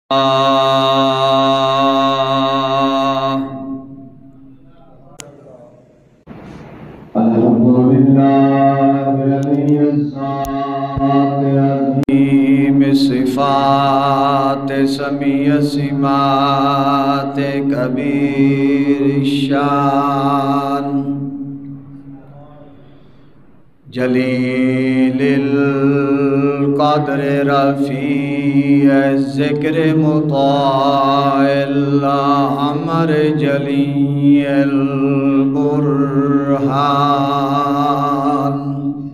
صفات سمیع سمات کبیر الشان جلیل القدر رفیع الذکر مطاع الامر جلیع البرہان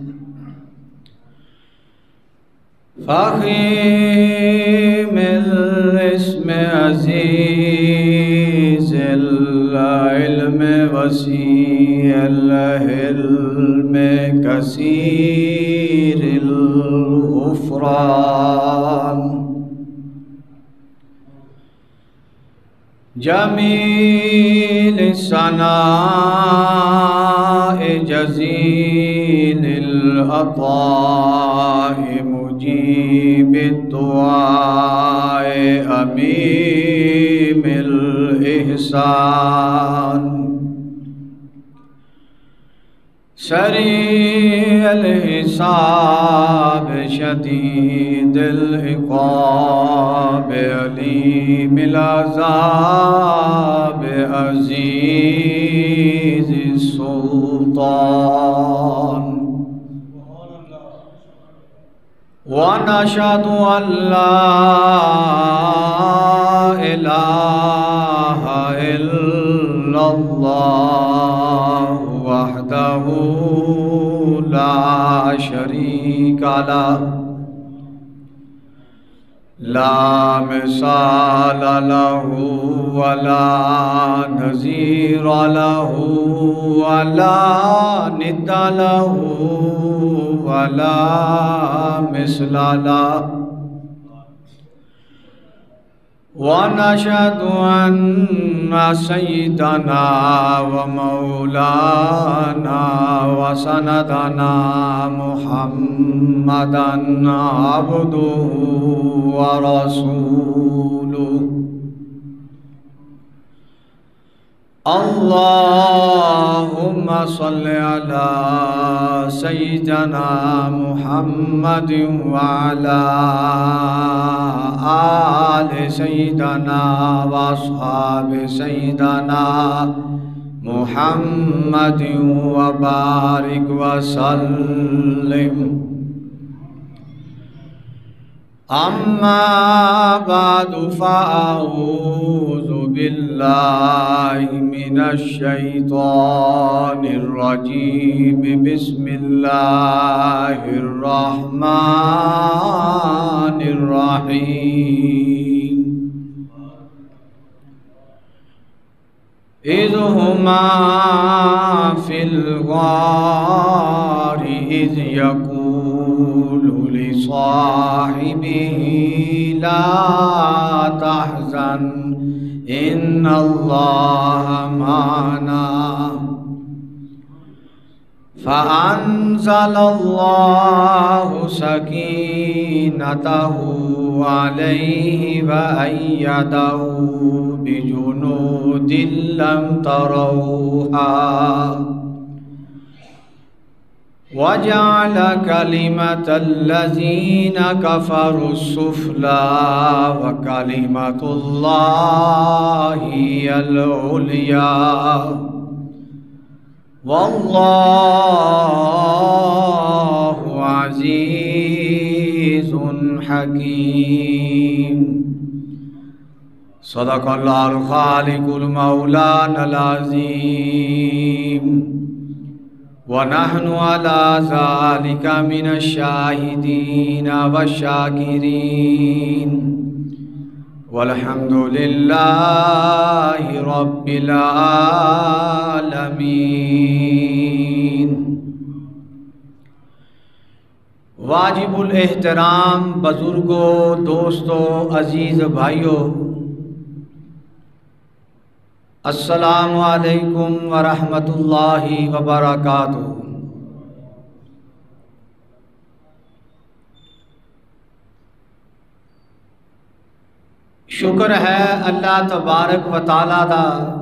فخیم الاسم عزیز العلم وسیع الحلم کثیر الغفران جمیل الثناء جزیل العطاء مجیب الدعاء عمیم الإحسان سریع الحساب شدید العقاب علیم العذاب عزیز السلطان ونشهد أن لا إله إلا الله وحده لا شريك له لا مثال له ولا نظير له ولا ند له ولا مثل له ونشهد أن سيدنا ومولانا وسندنا محمدًا عبده ورسوله اللهم صل على سيدنا محمد وعلى آل سيدنا وأصحاب سيدنا محمد وبارك وسلم أما بعد فأعوذ بالله من الشيطان الرجيم بسم الله الرحمن الرحيم إذ هما في الغار إذ يقول لصاحبه لا تحزن إن الله معنا فأنزل الله سكينته عليه وأيده بجنود لم تروها وجعل كلمة الذين كفروا السفلى وكلمة الله هي العليا والله عزيز حكيم صدق الله الخالق المولانا العظيم ونحن على ذلك من الشاهدين والشاكرين والحمد لله رب العالمين واجب الاحترام بزرگوں، دوستوں، عزیز بھائیوں، السلام علیکم ورحمۃ اللہ وبرکاتہ۔ شکر ہے اللہ تبارک و تعالی دا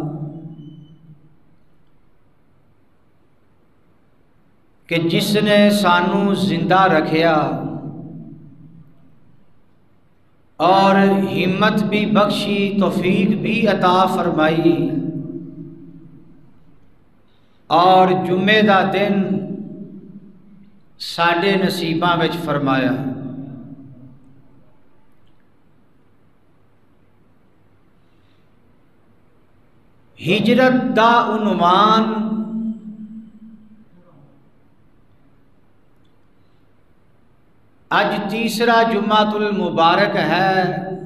کہ جس نے سانو زندہ رکھیا اور ہمت بھی بخشی، توفیق بھی عطا فرمائی، اور جمعے دا دن ساڈے نصیباں وچ فرمایا۔ ہجرت دا عنوان اج تیسرا جمعۃ المبارک ہے۔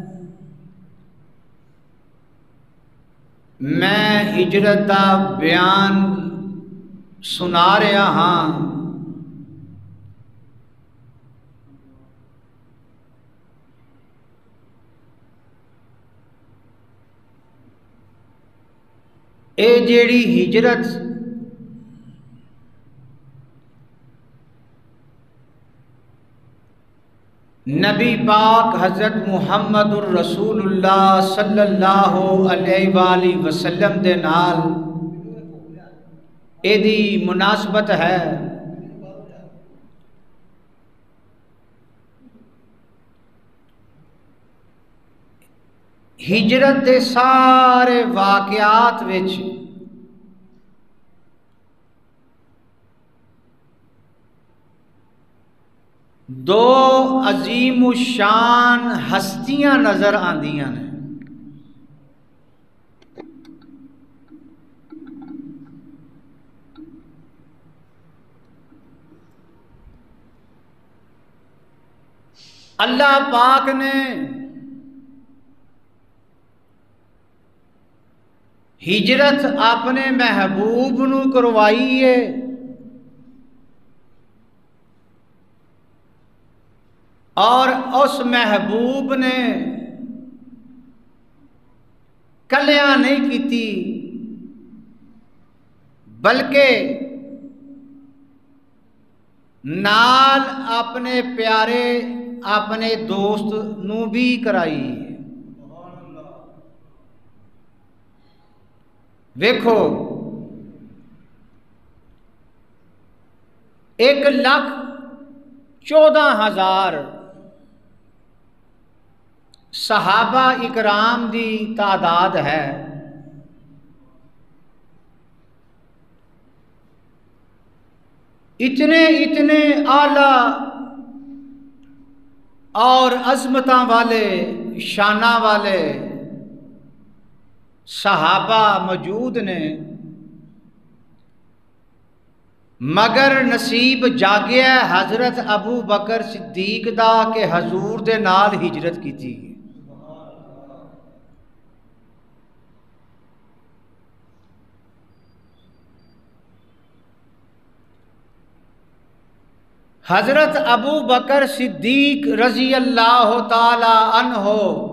میں ہجرت دا بیان سنا رہا ہاں۔ اے جیڑی ہجرت نبی پاک حضرت محمد الرسول اللہ صلی اللہ علیہ وآلہ وسلم دے نال اے دی مناسبت ہے۔ ہجرت دے سارے واقعات وچ دو عظیم الشان ہستیاں نظر آندیاں نے۔ اللہ پاک نے ہجرت اپنے محبوب نو کروائی ہے، اور اس محبوب نے کلیاں نہیں کیتی بلکہ نال اپنے پیارے اپنے دوست نو بھی کرائی ہے۔ ویکھو 1,14,000 صحابہ اکرام دی تعداد ہے۔ اتنے اعلیٰ اور عظمتاں والے شاناں والے صحابہ موجود نے، مگر نصیب جاگیا حضرت ابو بکر صدیق دا کہ حضور دے نال ہجرت کیتی۔ حضرت ابو بکر صدیق رضی اللہ تعالی عنہ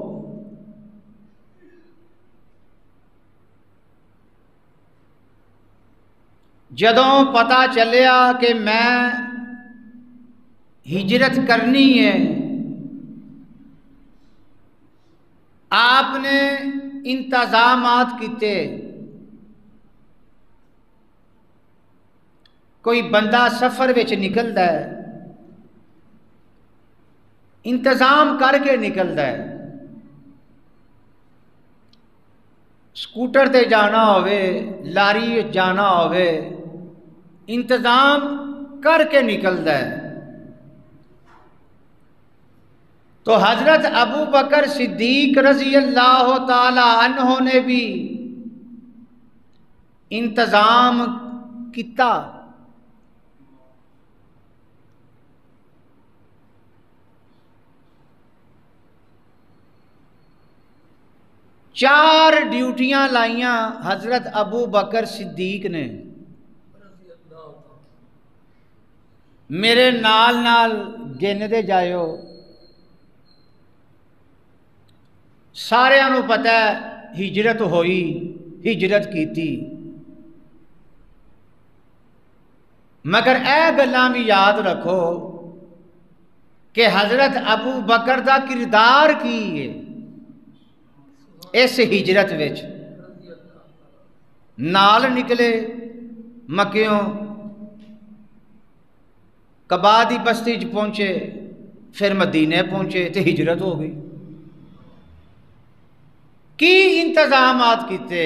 جدوں پتہ چلیا کہ میں ہجرت کرنی ہے، آپ نے انتظامات کیتے۔ کوئی بندہ سفر وچ نکلدا ہے، انتظام کر کے نکلدا ہے، سکوٹر تے جانا ہوئے، لاری جانا ہوئے، انتظام کر کے نکلدا ہے۔ تو حضرت ابو بکر صدیق رضی اللہ تعالی عنہ نے بھی انتظام کیتا۔ چار ڈیوٹیاں لائیاں حضرت ابو بکر صدیق نے۔ میرے نال نال گندے جائیو، سارے نو پتہ ہے ہجرت ہوئی، ہجرت کیتی، مگر اے گلاں بھی یاد رکھو کہ حضرت ابو بکر دا کردار کی ہے۔ اس ہجرت وچ نال نکلے مکیوں قبا دی بستی چ پہنچے، پھر مدینے پہنچے تے ہجرت ہو گئی۔ کی انتظامات کیتے؟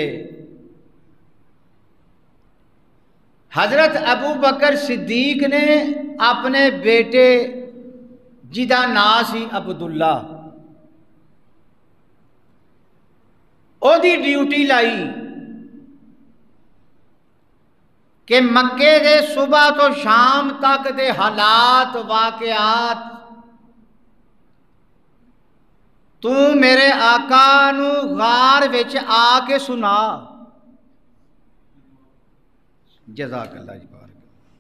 حضرت ابو بکر صدیق نے اپنے بیٹے جدا نام سی عبداللہ، او دی ڈیوٹی لائی کہ مکے دے صبح تو شام تک دے حالات واقعات تو میرے آقا نو غار وچ آ کے سنا۔ جزاک اللہ جی بارک۔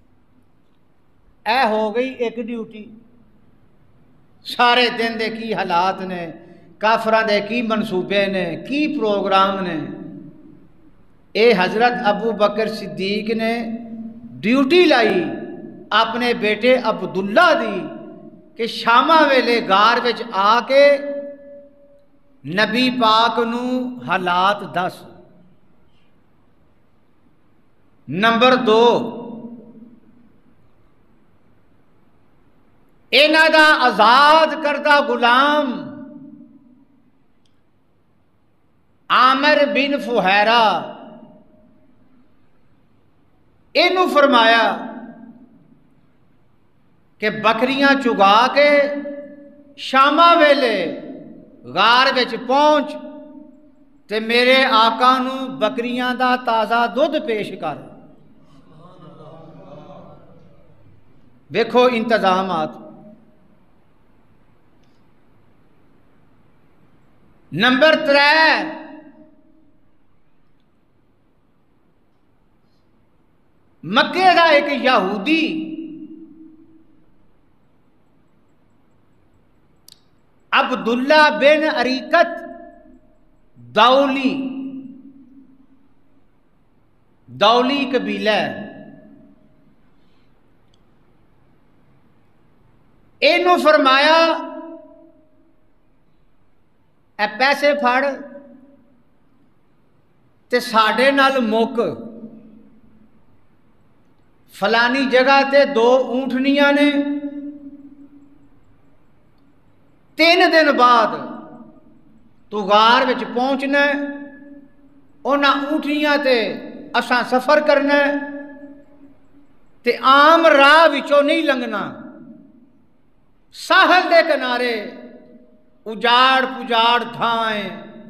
اے ہو گئی ایک ڈیوٹی۔ سارے دن دے کی حالات نے، کافراں دے کی منصوبے نے، کی پروگرام نے، اے حضرت ابو بکر صدیق نے ڈیوٹی لائی اپنے بیٹے عبداللہ دی کہ شامہ ویلے غار وچ آ کے نبی پاک نو حالات دس۔ نمبر 2، انہاں دا آزاد کردہ غلام عامر بن فہیرہ، اینو فرمایا کہ بکریاں چگا کے شامہ ویلے غار وچ پہنچ تے میرے آقا نو بکریاں دا تازہ دودھ پیش کر۔ دیکھو انتظامات۔ نمبر 3، مکے دا ایک یہودی عبداللہ بن اریکت دولی قبیلہ ہے، اینو فرمایا اے پیسے پھڑ تے ساڈے نال مک، فلانی جگہ تے 2 اونٹنیاں نے، 3 دن بعد تو غار وچ پہنچنا، انہاں اونٹنیاں تے اساں سفر کرنا تے عام راہ وچوں نہیں لنگنا، ساحل دے کنارے اجاڑ پجاڑ تھائیں،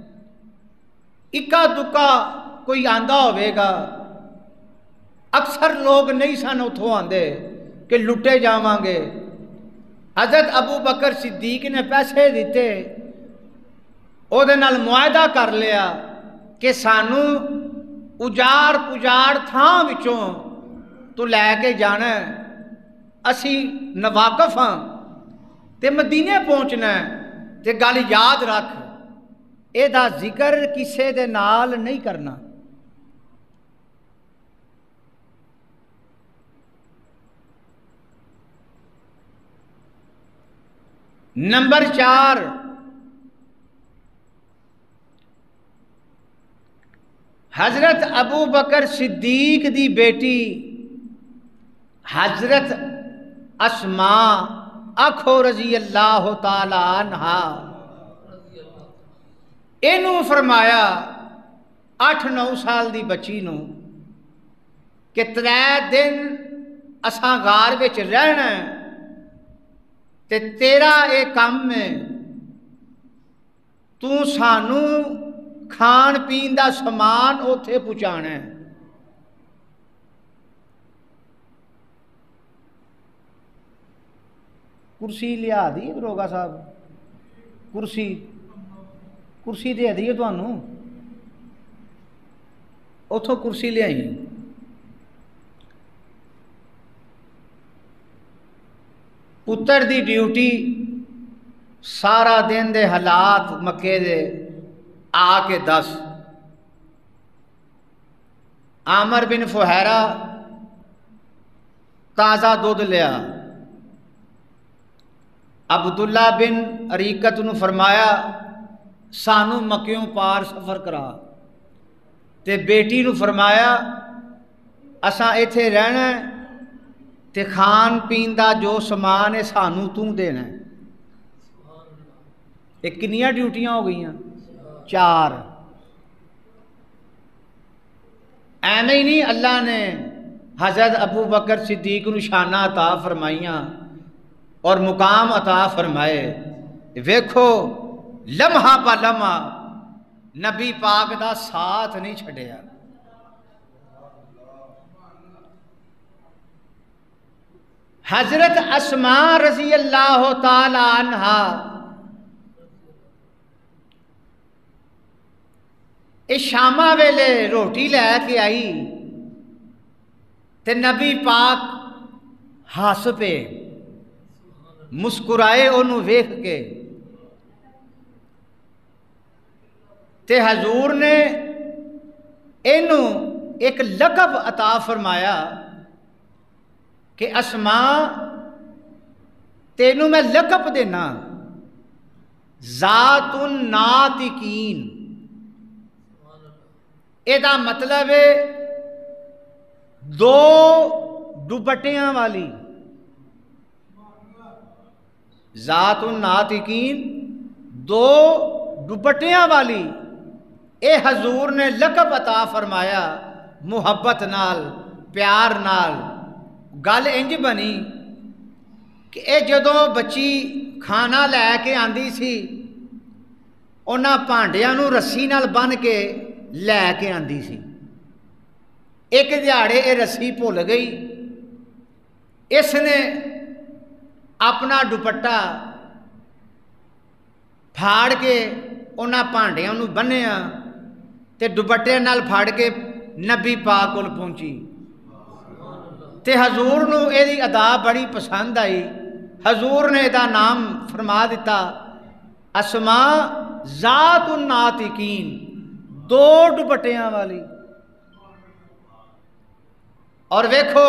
اکا دکا کوئی آندا ہوئے گا، اکثر لوگ نہیں سن اتھوں آندے کہ لٹے جاواں گے۔ حضرت ابو بکر صدیق نے پیسے دیتے، او دے نال معاہدہ کر لیا کہ سانو اجاڑ پجاڑ تھاں وچوں تو لے کے جانا، اسی نواقف ہاں تے مدینے پہنچنا تے گل یاد رکھ، اے دا ذکر کسے دے نال نہیں کرنا۔ نمبر 4، حضرت ابو بکر صدیق دی بیٹی حضرت اسماء آکھو رضی اللہ تعالی عنہا، اینو فرمایا 8-9 سال دی بچی نو کہ 3 دن اساں غار وچ رہنا تے تیرا اے کام ہے، تو سانو کھان پین دا سامان اوتھے پہنچانا ہے۔ کرسی لیا دی دروگا صاحب، کرسی دے دی تانوں، اتھوں کرسی لے آئی۔ پتر دی ڈیوٹی سارا دن دے حالات مکے دے آ کے دس۔ عامر بن فہیرہ تازہ دودھ لیا، عبداللہ بن اریکت نو فرمایا سانو مکیوں پار سفر کرا، تے بیٹی نو فرمایا اساں ایتھے رہنا ہے تے کھان پین دا جو سامان ہے سانو توں دینا ہے۔ یہ کنیاں ڈیوٹیاں ہو گئیاں؟ 4۔ ایویں ہی نہیں اللہ نے حضرت ابو بکر صدیق نو شانہ عطا فرمائیاں اور مقام عطا فرمائے۔ ویکھو لمحہ پا لمحہ نبی پاک دا ساتھ نہیں چھڑیا۔ حضرت اسماء رضی اللہ تعالی عنہا شامہ ویلے روٹی لے کے آئی تے نبی پاک ہس پے مسکرائے انہوں ویکھ کے، تے حضور نے انہوں ایک لقب عطا فرمایا کہ اسماء تینوں میں لقب دینا ذات الناطقین۔ ایدہ مطلب ہے 2 دوپٹیاں والی، ذات الناطقین 2 دوپٹیاں والی۔ اے حضور نے لقب عطا فرمایا محبت نال پیار نال۔ گل انج بنی کہ اے جدوں بچی کھانا لے کے آندی سی انہاں پانڈیاں نو رسی نال بن کے لے کے آندی سی۔ ایک دیہاڑے اے رسی بھول گئی، اس نے اپنا دوپٹہ پھاڑ کے انہاں پانڈیاں نو بنیا تے دوپٹے نال پھاڑ کے نبی پاک کول پہنچی تے حضور نو ایدی ادا بڑی پسند آئی۔ حضور نے ایدہ نام فرما دیتا اسماء ذات الناطقین، 2 دوپٹیاں والی۔ اور ویکھو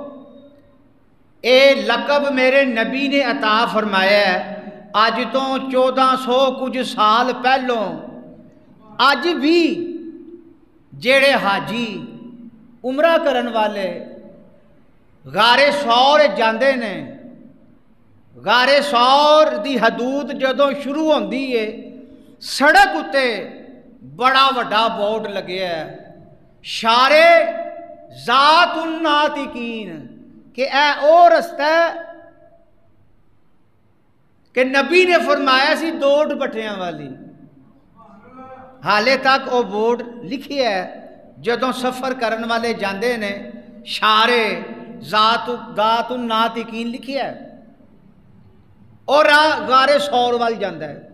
اے لقب میرے نبی نے عطا فرمایا ہے آج تو 1400 کچھ سال پہلوں۔ آج بھی جیڑے حاجی عمرہ کرن والے غار سور جاندے نے، غار سور دی حدود جدوں شروع ہوندی ہے سڑک اتے بڑا وڈا بورڈ لگیا ہے شارے ذات الناطقین کہ اے او رستہ ہے کہ نبی نے فرمایا سی 2 دوپٹیاں والی۔ حالے تک او بورڈ لکھی ہے جدوں سفر کرن والے جاندے نے شارے ذات الناطقین لکھی ہے اور غار سور وال جاندا ہے۔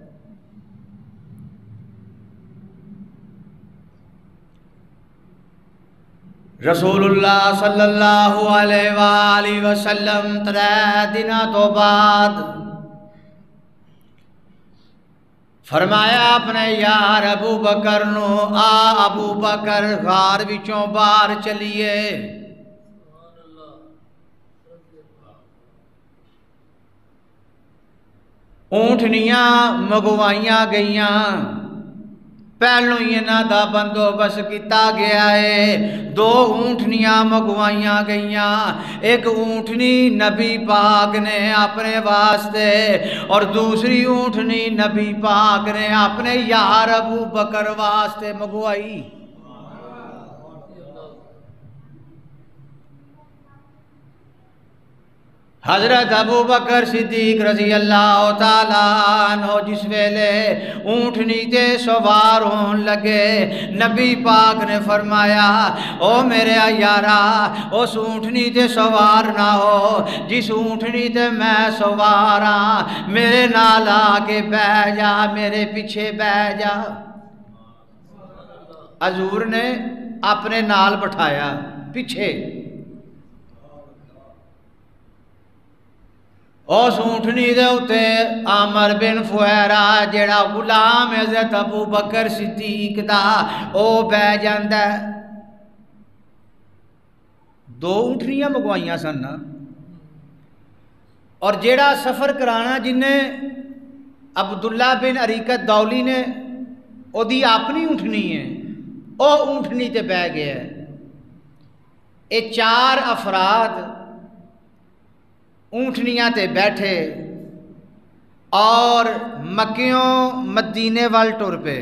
رسول اللہ صلی اللہ علیہ وآلہ وسلم 3 دنوں تو بعد فرمایا اپنے یار ابو بکر نو آ ابو بکر غار وچوں باہر چلیے۔ اونٹنیاں منگوائیاں گئیاں، پہلوں ہی انہاں دا بندوبست کیتا گیا ہے۔ 2 اونٹنیاں منگوائیاں گئیاں، ایک اونٹنی نبی پاک نے اپنے واسطے اور دوسری اونٹنی نبی پاک نے اپنے یار ابو بکر واسطے منگوائی۔ حضرت ابو بکر صدیق رضی اللہ تعالیٰ عنہ جس ویلے اونٹنی تے سوار ہون لگے نبی پاک نے فرمایا او میرے یارا اس اونٹنی تے سوار نہ ہو جس اونٹنی تے میں سوار ہاں، میرے نال آگے بہ جا، میرے پیچھے بہ جا۔ حضور نے اپنے نال بٹھایا پیچھے، اس اونٹنی دے اتے عامر بن فہیرہ جیڑا غلام حضرت ابو بکر صدیق دا او بہ جاندا ہے۔ 2 اونٹنیاں منگوائیاں سن اور جیڑا سفر کرانا جنہیں عبداللہ بن عریقت دولی نے ਉਹਦੀ ਆਪਣੀ ਊਂਠਣੀ ਹੈ, ਉਹ ਊਂਠਣੀ ਤੇ ਬਹਿ ਗਿਆ। ਇਹ 4 ਅਫਰਾਦ ऊँटनियाँ ते बैठे और मक्कियों मदीने वाल टुर पे।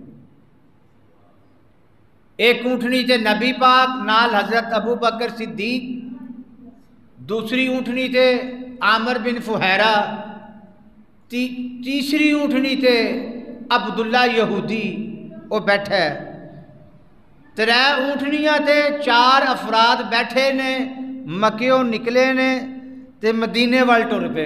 एक ऊँटनी ते नबी पाक नाल हज़रत अबू बकर सिद्दीक, दूसरी ऊँटनी ते आमिर बिन फुहैरा, तीसरी ऊँटनी ते अब्दुल्ला यहूदी वो बैठे। 3 ऊँटनियाँ ते 4 अफराद बैठे ने, मक्कियों निकले ने ते मदीने वाल टुर पे।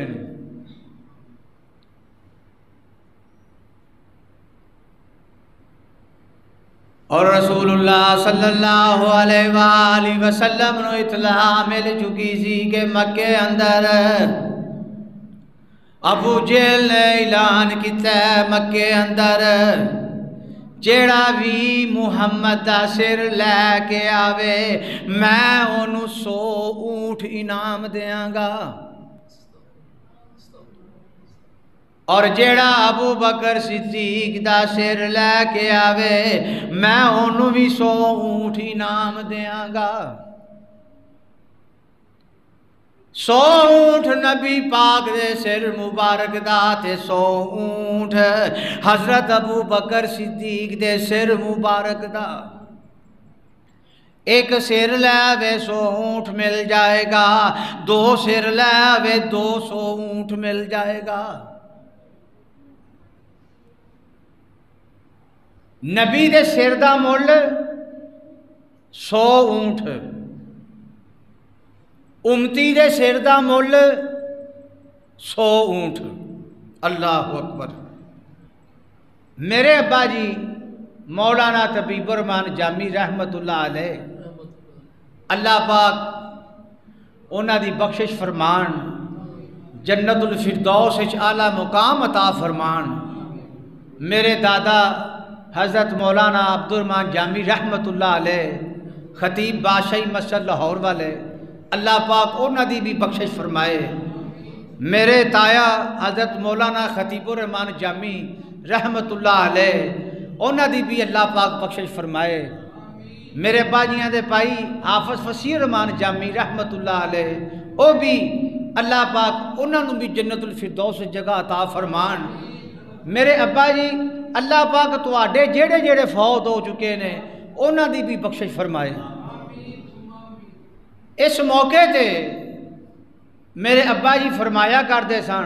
और रसूलुल्लाह सल्लल्लाहु अलैहि वसल्लम नूं इत्तला मिल चुकी सी कि मक्के अंदर अबू जहल ने ऐलान किया, मक्के अंदर जेड़ा भी मुहम्मद दा सिर लैके आवे मैं ओनू 100 ऊँट इनाम देंगा, और जेड़ा अबू बकर सिद्दीक दा सिर लैके आवे मैं ओनू भी 100 ऊँट इनाम देंगा। 100 ऊँट नबी पाक दे सिर मुबारक दा ते 100 ऊँट हज़रत अबू बकर सिद्दीक दे सिर मुबारक दा। एक सिर ले आवे 100 ऊँट मिल जाएगा, 2 सिर ले आवे 200 ऊँट मिल जाएगा। नबी दे सिर दा मुल 100 ऊँट, उम्मती दे सिर दा मुल 100 ऊँट। अल्लाहु अकबर। मेरे अब्बा जी मौलाना तबीबुर रहमान जामी रहमतुल्लाह अलैह, अल्लाह पाक उन्हां दी बख्शिश फरमान, जन्नतुल फिरदौस विच आला मुकाम अता फरमान। मेरे दादा हज़रत मौलाना अब्दुर रहमान जामी रहमतुल्लाह अलैह, खतीब बादशाही मस्जिद लाहौर वाले, अल्लाह पाक उन्हां दी भी बख्शिश फरमाए। मेरे ताया हज़रत मौलाना खतीबुर रहमान जामी रहमतुल्लाह अलैह, उन्हां दी भी अल्लाह पाक बख्शिश फरमाए। मेरे बाजियां दे भाई हाफिज फसीह रहमान जामी रहमतुल्लाह अलैह, वो भी अल्लाह पाक उन्होंने भी जन्नतुल फिरदौस जगह अता फरमान। मेरे अब्बा जी अल्लाह पाक तुहाडे जेड़े जेड़े फौत हो चुके ने उन्हां दी भी बख्शिश फरमाए। इस मौके ते मेरे अब्बा जी फरमाया करते सन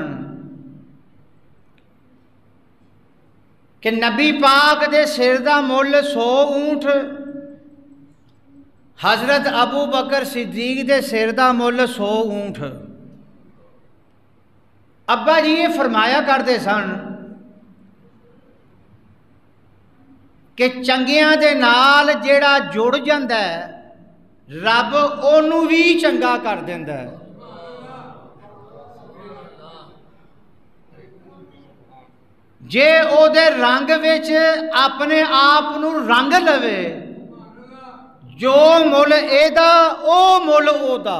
कि नबी पाक दे सिर दा मुल 100 ऊँट, हज़रत अबू बकर सिद्दीक दे सिर दा मुल 100 ऊँट। अब्बा जी ये फरमाया करते सन कि चंगियां दे नाल जेड़ा जुड़ जांदा है रब ओनू भी चंगा कर देंदा है। जे ओदे रंग विच अपने आप नू रंग लवे, जो मुल एदा ओ मुल ओदा।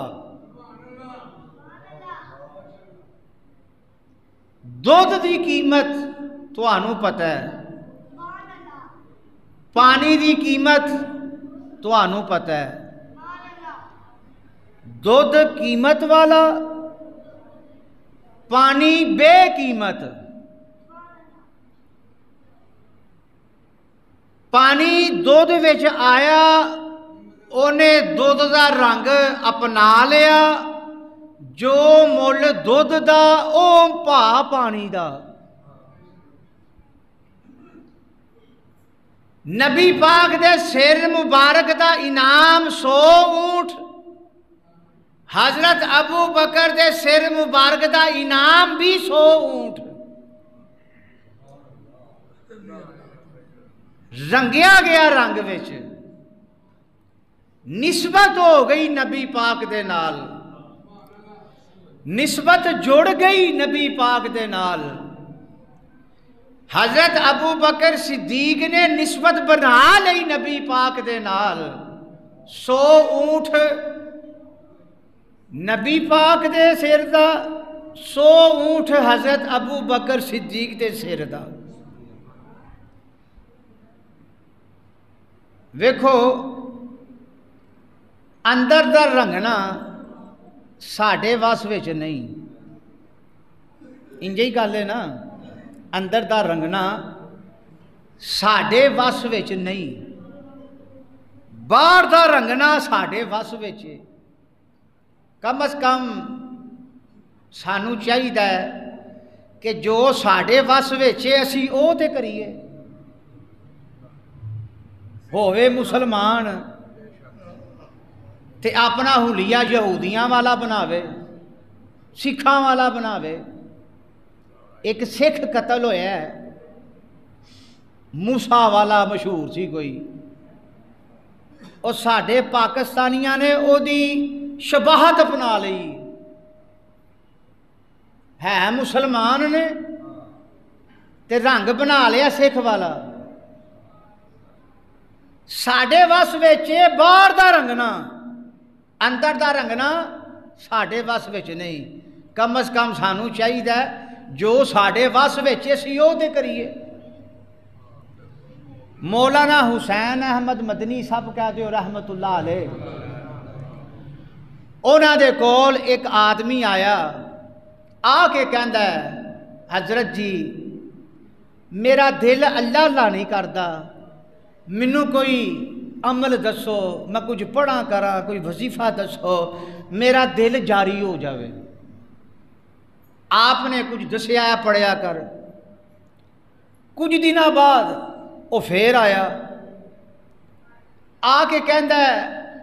दुध की कीमत तुहानू पता है, पानी की कीमत तुहानू पता है। दुध कीमत वाला, पानी बेकीमत। पानी दुध विच आया, उन्हें दुध का रंग अपना लिया, जो मुल दुध दा ओ भा पानी दा। नबी पाक दे सिर मुबारक दा इनाम 100 ऊँट, हज़रत अबू बकर दे सिर मुबारक दा इनाम भी 100 ऊँट। रंगिया गया रंग विच, निस्बत हो गई नबी पाक दे नाल, निस्बत जुड़ गई नबी पाक दे नाल। हज़रत अबू बकर सिद्दीक ने निस्बत बना ली नबी पाक दे नाल। 100 ऊँट नबी पाक दे सिर दा, 100 ऊँट हज़रत अबू बकर सिद्दीक दे सिर दा। ویکھو اندر دا رنگنا ساڈے وس وچ نہیں، انجے ہی گل ہے نا، اندر دا رنگنا ساڈے وس وچ نہیں، باہر دا رنگنا ساڈے وس وچ ہے۔ کم از کم سانو چاہیے کہ جو ساڈے وس وچ ہے اسی او تے کریے، ہووے مسلمان تے اپنا حلیہ یہودیاں والا بناوے، سکھاں والا بناوے۔ ایک سکھ قتل ہویا ہے، موسیٰ والا مشہور سی کوئی، اور ساڈے پاکستانیاں نے او دی شباہت اپنا لئی، ہے مسلمان نے تے رنگ بنا لیا سکھ والا۔ ساڈے وس وچ باہر دا رنگنا، اندر دا رنگنا ساڈے وس وچ نہیں۔ کم از کم سانو چاہیے جو ساڈے وس وچ اسی او تے کریے۔ مولانا حسین احمد مدنی صاحب کہتے ہو رحمت اللہ علیہ، انہاں دے کول ایک آدمی آیا، آ کے کہندا ہے حضرت جی میرا دل اللہ اللہ نہیں کردا، مینوں کوئی عمل دسو، میں کچھ پڑھا کرا، کوئی وظیفہ دسو میرا دل جاری ہو جاوے۔ آپ نے کچھ دسیا ہے پڑھیا کر۔ کچھ دنوں بعد وہ پھر آیا، آ کے کہندا ہے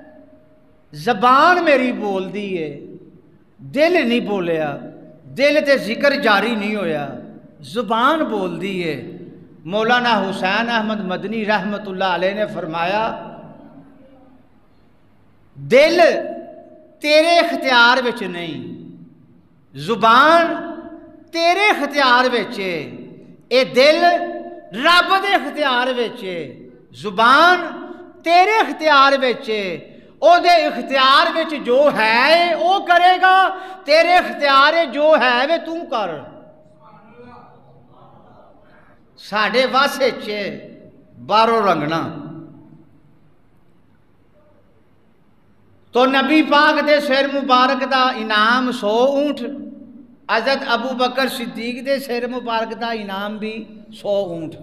زبان میری بول دی ہے، دل نہیں بولیا، دل تے ذکر جاری نہیں ہویا، زبان بول دی ہے۔ مولانا حسین احمد مدنی رحمت اللہ علیہ نے فرمایا دل تیرے اختیار وچ نہیں، زبان تیرے اختیار وچ ہے، اے دل رب دے اختیار وچ ہے، زبان تیرے اختیار وچ ہے، او دے اختیار وچ جو ہے او کرے گا، تیرے اختیار جو ہے وہ تو کر۔ ساڈے وس وچ باہروں رنگنا تو نبی پاک دے سر مبارک دا انعام 100 اونٹ، حضرت ابو بکر صدیق دے سر مبارک دا انعام بھی 100 اونٹ۔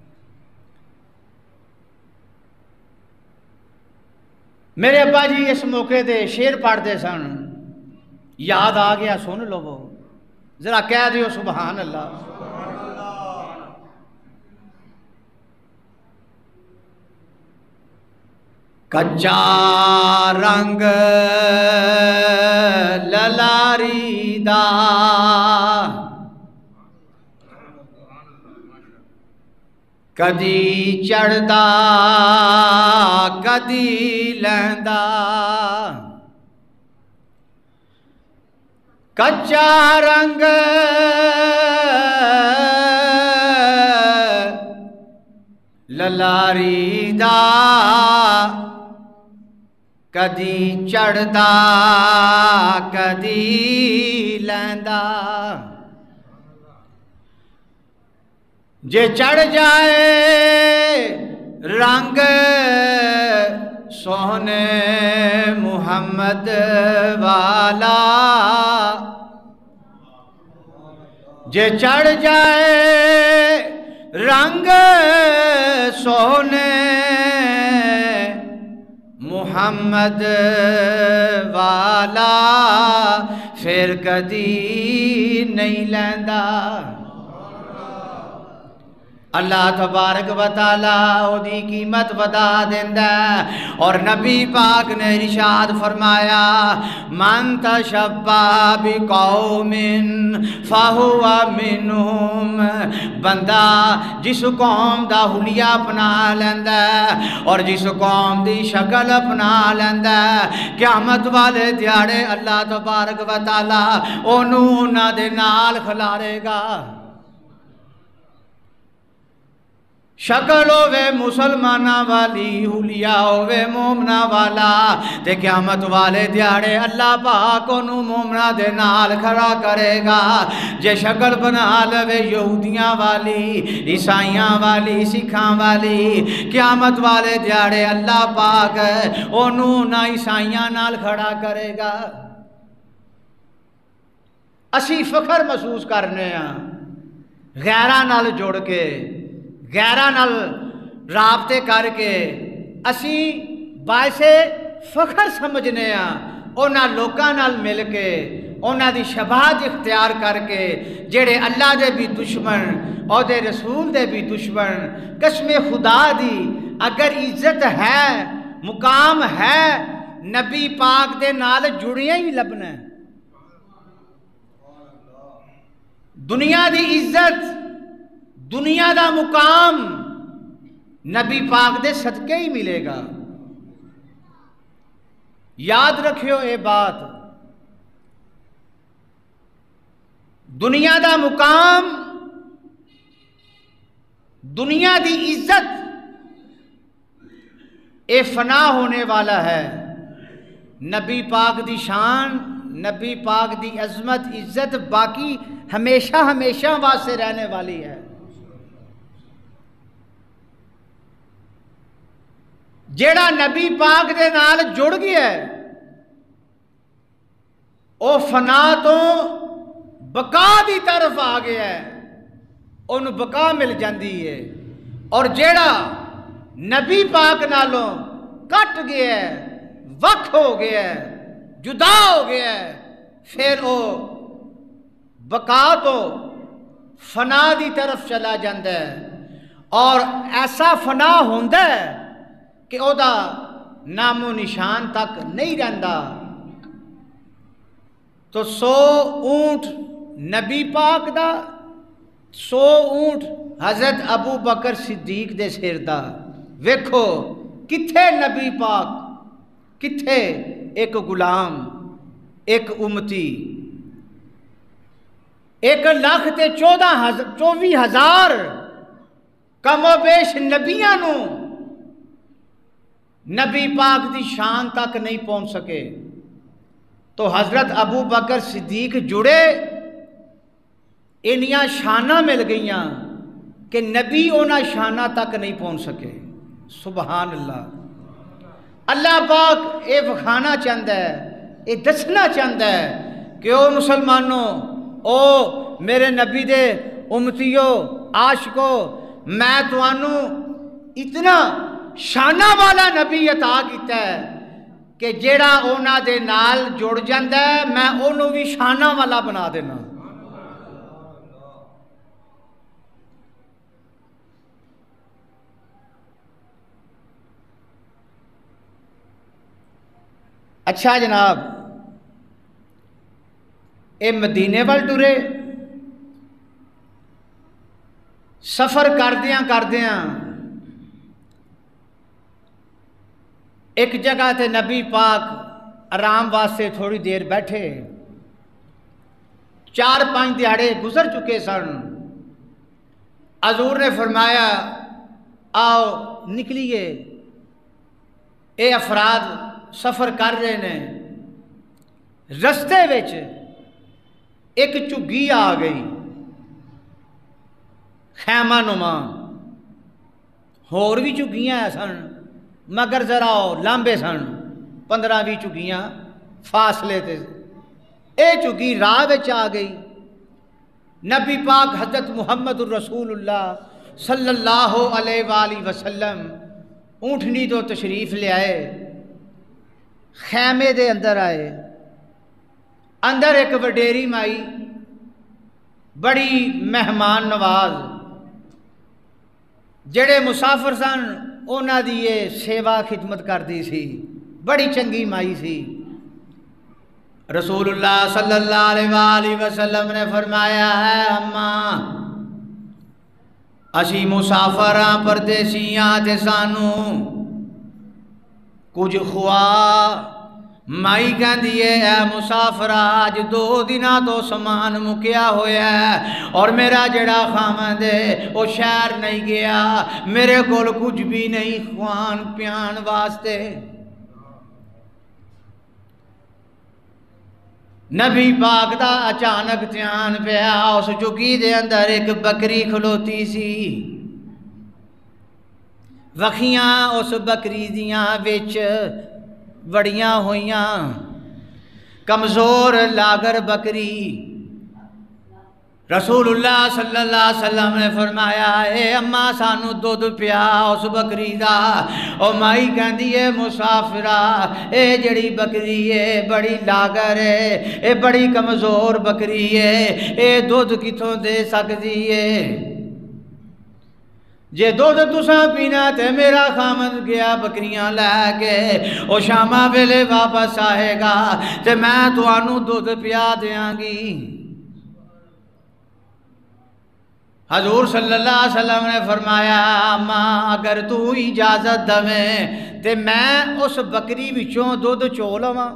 میرے ابا جی اس موقع دے شعر پڑھتے سن، یاد آ گیا، سن لو ذرا کہہ دیو سبحان اللہ۔ کچا رنگ للاری دا کدی چڑھدا کدی لیندا، کچا رنگ للاری دا کدی چڑھدا کدی لیندا، جے چڑھ جائے رنگ سونے محمد والا، جے چڑھ جائے رنگ سونے محمد والا، پھر کدی نہیں لیندا۔ اللہ تبارک و تعالیٰ او دی قیمت ودا دیندا ہے، اور نبی پاک نے ارشاد فرمایا من تشبہ بقوم فہو منہم، بندہ جس قوم دا حلیہ اپنا لیندا ہے اور جس قوم دی شکل اپنا لیندا ہے، قیامت والے دیاڑے اللہ تبارک و تعالیٰ انہوں انہاں دے نال کھلارے گا۔ شکل ہووے مسلمانہ والی حلیہ ہووے مومنہ والا تے قیامت والے دیاڑے اللہ پاک انہوں مومنہ دے نال کھڑا کرے گا جے شکل بنا لوے یہودیاں والی عیسائیاں والی سکھاں والی قیامت والے دیاڑے اللہ پاک انہوں نہ عیسائیاں نال کھڑا کرے گا اسی فخر محسوس کرنے ہیں غیرہ نال جڑ کے غیرہ نال رابطے کر کے اسی باعث فخر سمجھنے ہیں اونا لوکاں نال مل کے اونا دی شباہت اختیار کر کے جڑے اللہ دے بھی دشمن اور دے رسول دے بھی دشمن قسم خدا دی اگر عزت ہے مقام ہے نبی پاک دے نال جڑیاں ہی لبنا ہے دنیا دی عزت دنیا دا مقام نبی پاک دے صدقے ہی ملے گا یاد رکھیو اے بات دنیا دا مقام دنیا دی عزت اے فنا ہونے والا ہے نبی پاک دی شان نبی پاک دی عظمت عزت باقی ہمیشہ ہمیشہ واسطے رہنے والی ہے جیڑا نبی پاک دے نال جڑ گیا ہے او فنا تو بقا دی طرف آ گیا ہے انہوں بقا مل جاندی ہے اور جیڑا نبی پاک نالوں کٹ گیا ہے وقت ہو گیا ہے جدا ہو گیا ہے پھر او بقا تو فنا دی طرف چلا جاندہ ہے اور ایسا فنا ہوندہ ہے کہ او دا نام و نشان تک نہیں رہندا تو 100 اونٹ نبی پاک دا 100 اونٹ حضرت ابو بکر صدیق دے سر دا ویکھو کتھے نبی پاک کتھے ایک غلام ایک امتی 1,24,000 کم و بیش نبیاں نو نبی پاک دی شان تک نہیں پہنچ سکے تو حضرت ابو بکر صدیق جڑے انیاں شانہ مل گئیاں کہ نبی اونا شانہ تک نہیں پہنچ سکے سبحان اللہ اللہ پاک اے وکھانا چاہتا ہے اے دسنا چاہتا ہے کہ او مسلمانوں او میرے نبی دے امتیو عاشقو میں توانوں اتنا شانہ والا نبی عطا کیتا ہے کہ جیڑا اونا دے نال جڑ جاندہ ہے میں انہوں بھی شانہ والا بنا دینا اچھا جناب اے مدینے وال ٹرے سفر کردیاں ایک جگہ تے نبی پاک آرام واسطے تھوڑی دیر بیٹھے 4-5 دیہاڑے گزر چکے سن حضور نے فرمایا آؤ نکلیے اے افراد سفر کر رہے ہیں رستے وچ ایک چگی آ گئی خیمہ نما ہور بھی چگیاں سن مگر ذرا لامبے سن 15-20 چگیاں فاصلے تے اے چگی راہ وچ آ گئی نبی پاک حضرت محمد الرسول اللہ صلی اللہ علیہ وآلہ وسلم اونٹنی تو تشریف لے آئے خیمے دے اندر آئے اندر ایک وڈیری مائی بڑی مہمان نواز جڑے مسافر سن اونا دی یہ سیوا خدمت کر دی سی بڑی چنگی مائی سی رسول اللہ صلی اللہ علیہ وآلہ وسلم نے فرمایا ہے اماں اسی مسافراں پردیسیاں تے سانو کچھ خواہ مائی کہندی ہے اے مسافرہ اج 2 دناں تو سامان مکیا ہویا ہے اور میرا جڑا خامد ہے وہ شہر نہیں گیا، میرے کول کچھ بھی نہیں خوان پیان واسطے۔ نبی پاک دا اچانک دھیان پیا اس جھگی دے اندر ایک بکری کھلوتی سی، وکھیاں اس بکری دیاں وچ وڑیاں ہوئیاں، کمزور لاگر بکری۔ رسول اللہ صلی اللہ علیہ وسلم نے فرمایا اے اماں سانو دودھ پیا اس بکری دا۔ او مائی کہندی ہے مسافرہ اے جڑی بکری ہے بڑی لاگر ہے، اے بڑی کمزور بکری ہے، اے دودھ کتھوں دے سکدی ہے؟ جے دودھ تساں پینا تے میرا خامد گیا بکریاں لے کے، او شامہ ویلے واپس آئے گا تے میں تانوں دودھ پیا دیاں گی۔ حضور صلی اللہ علیہ وسلم نے فرمایا ماں اگر تو اجازت دویں تے میں اس بکری وچوں دودھ چو لواں۔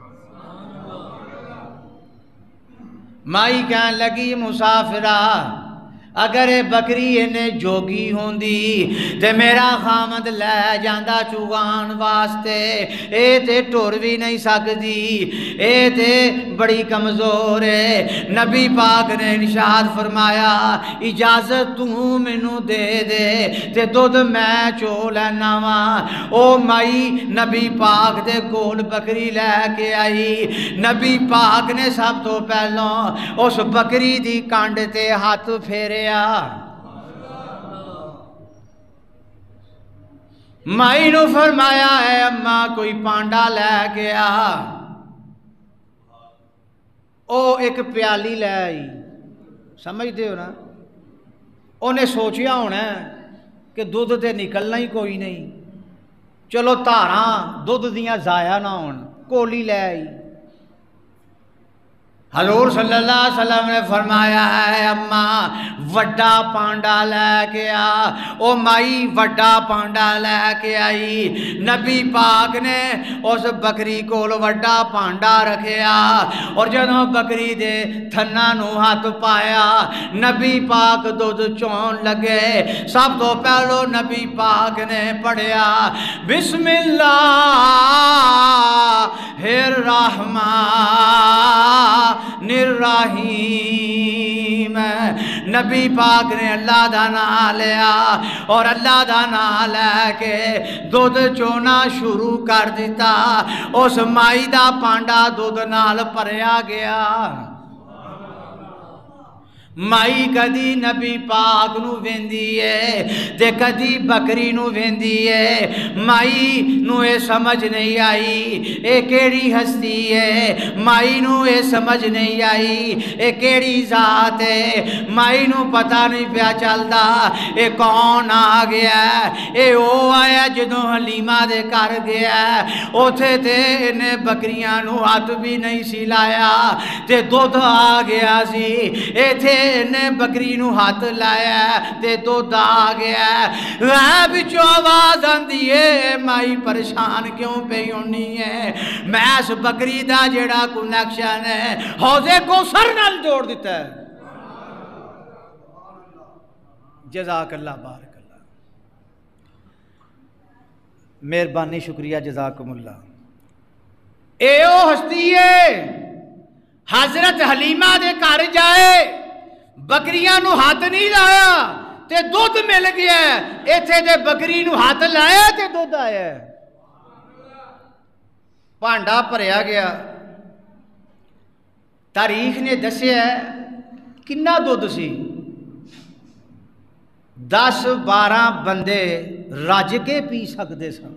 مائی کہن لگی مسافرہ اگر اے بکری انہیں جوگی ہوندی تے میرا خامد لے جاندہ چوغان واسطے، اے تے ٹور بھی نہیں سکدی، اے تے بڑی کمزور ہے۔ نبی پاک نے ارشاد فرمایا اجازت تو مینوں دے دے تے دودھ میں چو لینا وا۔ او مائی نبی پاک دے کول بکری لے کے آئی، نبی پاک نے سب تو پہلوں اس بکری دی کانڈ تے ہاتھ پھیرے، مائی نو فرمایا اے اماں کوئی پانڈا لے گیا، او ایک پیالی لے آئی، سمجھتے ہو نا؟ انہیں سوچیا ہونا کہ دودھ تے نکلنا ہی کوئی نہیں، چلو تاراں دودھ دیاں ضائع نہ ہون، کولی لے آئی۔ حضور صلی اللہ علیہ وسلم نے فرمایا ہے اماں وڈا پانڈا لے کے آ۔ او مائی وڈا پانڈا لے کے آئی، نبی پاک نے اس بکری کول وڈا پانڈا رکھیا اور جدوں بکری دے تھنا نو ہاتھ پایا نبی پاک دودھ چون لگے، سب تو پہلو نبی پاک نے پڑھیا بسم اللہ الرحمن الرحیم، نبی پاک نے اللہ دا نام لیا اور اللہ دا نام لے کے دودھ چونا شروع کر دیتا، اس مائی دا پانڈا دودھ نال بھریا گیا۔ مائی کدی نبی پاک نو ویندی ہے تے کدی بکری نو ویندی ہے، مائی نو اے سمجھ نہیں آئی اے کیڑی ہستی ہے، مائی نو اے سمجھ نہیں آئی اے کیڑی ذات ہے، مائی نو پتہ نہیں پیا چلدا اے کون آ گیا ہے، اے او آیا جدوں حلیمہ دے کر گیا ہے، اوتھے تے انہیں بکریاں نو ہاتھ بھی نہیں سی لایا تے دودھ آ گیا سی، اے تھے انہیں بکری نو ہاتھ لایا تے دودھ آ گیا، بچوں آواز آندی ہے مائی پریشان کیوں پہ ہونی ہے، میں اس بکری دا جڑا کنیکشن ہے حوضے کوثر نال جوڑ دیتا ہے۔ جزاک اللہ بارک اللہ، مہربانی شکریہ جزاکم اللہ۔ اے او ہستی ہے حضرت حلیمہ دے گھر جائے بکریاں نو ہاتھ نہیں لایا تے دودھ مل گیا ہے، ایتھے دے بکری نو ہاتھ لایا تے دودھ آیا ہے، پانڈا بھریا گیا۔ تاریخ نے دسیا ہے کنا دودھ سی، 10-12 بندے رج کے پی سکتے سن،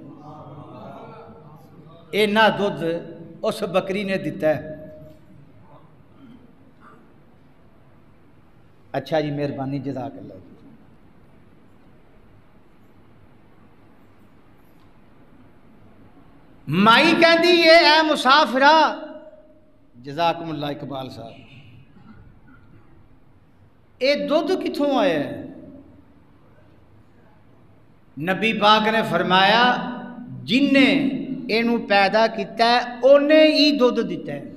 اینا دودھ اس بکری نے دیتا ہے۔ اچھا جی مہربانی جزاک اللہ جی۔ مائی کہندی ہے اے مسافرہ، جزاکم اللہ اقبال صاحب، اے دودھ کتھوں آیا ہے؟ نبی پاک نے فرمایا جن نے اینو پیدا کیتا ہے اونے ہی دودھ دیتا ہے.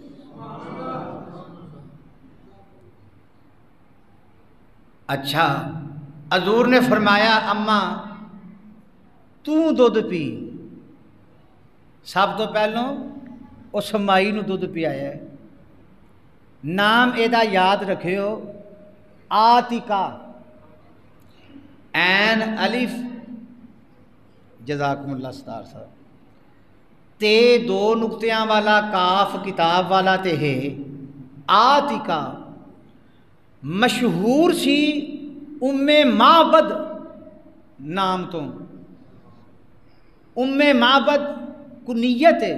اچھا حضور نے فرمایا اماں تو دودھ پی. سب تو پہلوں اس مائی نو دودھ پیا. نام ایدا یاد رکھیو آتکا این الف جزاکم اللہ ستار صاحب تے دو نقطیاں والا کاف کتاب والا تے ہے. آتکا مشہور سی ام معبد نام تو. ام معبد کنیت ہے.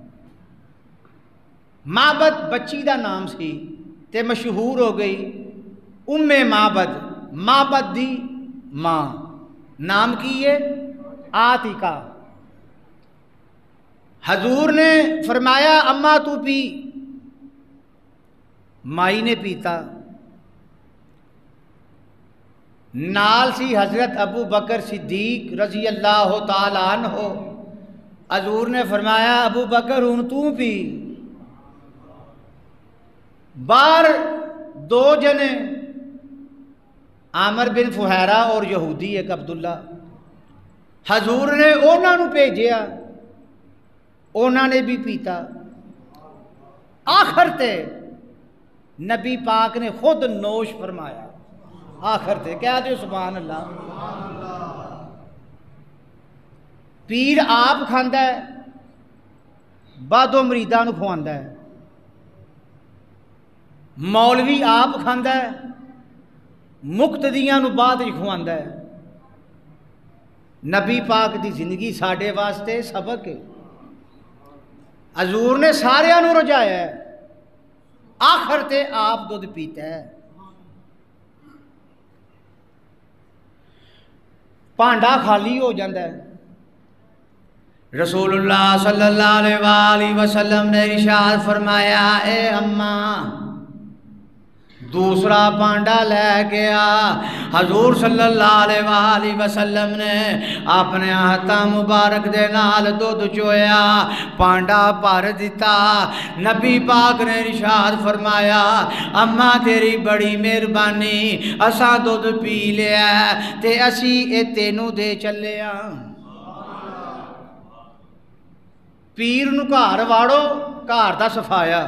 معبد بچی دا نام سی تے مشہور ہو گئی ام معبد. معبد دی ماں نام کی ہے آتکا. حضور نے فرمایا اماں تو پی. مائی نے پیتا. نال سی حضرت ابو بکر صدیق رضی اللہ تعالی عنہ. حضور نے فرمایا ابو بکر ہوں تو پی. باہر دو جنے عامر بن فہیرہ اور یہودی ایک عبداللہ. حضور نے انہاں نو بھیجیا. انہاں نے بھی پیتا. آخر تے نبی پاک نے خود نوش فرمایا. آخر تے کہہ دیو سبحان اللہ. پیر آپ کھاندا ہے بعدوں مریداں نو کھواندا ہے. مولوی آپ کھاندا ہے مقتدیاں نو بعد وچ کھواندا ہے. نبی پاک دی زندگی ساڈے واسطے سبق ہے. حضور نے ساریاں نو رجایا ہے. آخر تے آپ دودھ پیتا ہے. پانڈا خالی ہو جاندہ ہے. رسول اللہ صلی اللہ علیہ وآلہ وسلم نے ارشاد فرمایا اے اماں دوسرا پانڈا لے گیا. حضور صلی اللہ علیہ وآلہ وسلم نے اپنے ہاتھاں مبارک دے نال دودھ چویا. پانڈا بھر دیتا. نبی پاک نے ارشاد فرمایا اماں تیری بڑی مہربانی اساں دودھ پی لیا تے اسی اے تینوں دے چلے ہاں. پیر نو گھر واڑو گھر دا صفایا.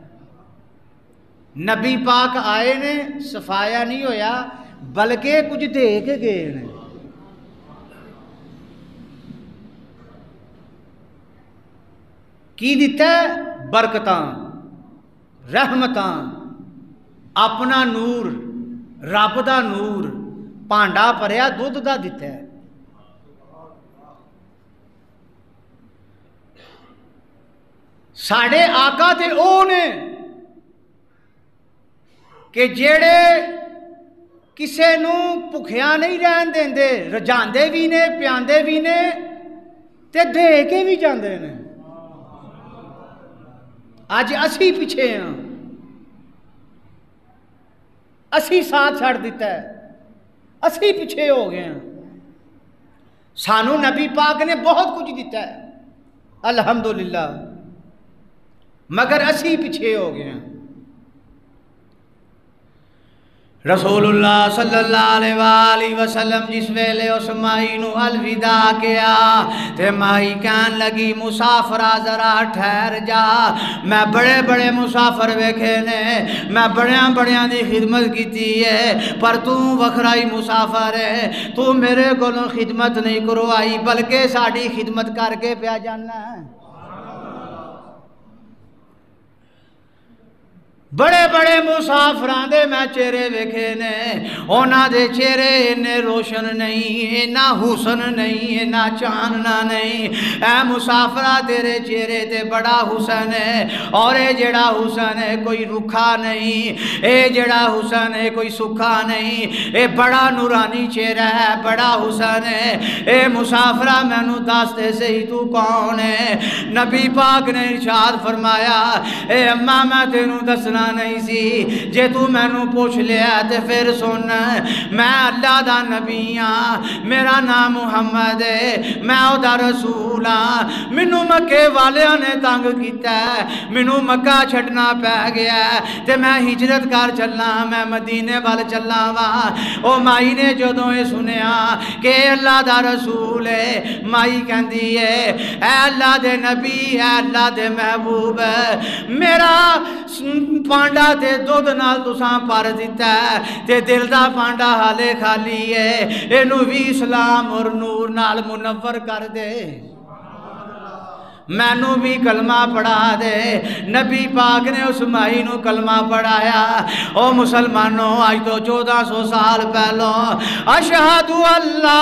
نبی پاک آئے نے صفایا نہیں ہویا بلکہ کچھ دے کے گئے نے. کی دیتا ہے برکتاں رحمتاں اپنا نور رب دا نور. پانڈا بھریا دودھ دا دیتا ہے. ساڑے آقا تے او نے کہ جیڑے کسے نو بھکھیا نہیں رہن دیندے. رجاندے بھی نے پیاندے بھی نے تے دے کے بھی جاندے نے. اج اسی پیچھے ہاں. اسی ساتھ چھڑ دیتا ہے. اسی پیچھے ہو گئے ہیں. سانو نبی پاک نے بہت کچھ دیتا ہے الحمدللہ مگر اسی پیچھے ہو گئے ہیں. رسول اللہ صلی اللہ علیہ وآلہ وسلم جس ویلے اس مائی نو الوداع کیا تے مائی کہن لگی مسافرہ ذرا ٹھہر جا. میں بڑے بڑے مسافر ویکھے نے میں بڑیاں بڑیاں دی خدمت کیتی ہے پر تو وکھرائی مسافر ہے. تو میرے کولوں خدمت نہیں کروائی بلکہ ساڈی خدمت کر کے پیا جانا ہے. بڑے بڑے مسافران دے میں چہرے ویکھے نے. اونا دے چہرے انہیں روشن نہیں انہا حسن نہیں انہا چاننا نہیں. اے مسافرہ تیرے چہرے تے بڑا حسن ہے اور اے جڑا حسن ہے کوئی رکھا نہیں. اے جڑا حسن ہے کوئی سکھا نہیں. اے بڑا نورانی چہرہ ہے بڑا حسن ہے. اے مسافرہ میں نو داستے سے ہی تو کون ہے. نبی پاک نے ارشاد فرمایا اے اماں میں تینوں دسنا بولنا نہیں سی جے تو مینوں پوچھ لیا تے پھر سن میں اللہ دا نبی ہاں میرا نام محمد ہے میں او دا رسول ہاں مینوں مکے والیاں نے تنگ کیتا ہے مینوں مکہ چھڈنا پہ گیا تے میں ہجرت کر چلنا میں مدینے وال چلا وا او مائی نے جدوں اے سنیا کہ اللہ دا رسول ہے مائی کہندی ہے اے اللہ دے نبی اے اللہ دے محبوب میرا پانڈا تے دودھ نال تساں پر دیتا ہے تے دل دا پانڈا حالے خالی ہے اینو بھی اسلام اور نور نال منور کر دے مینوں بھی کلمہ پڑھا دے نبی پاک نے اس مائی نو کلمہ پڑھایا او مسلمانوں آج تو 1400 سال پہلو اشہد اللہ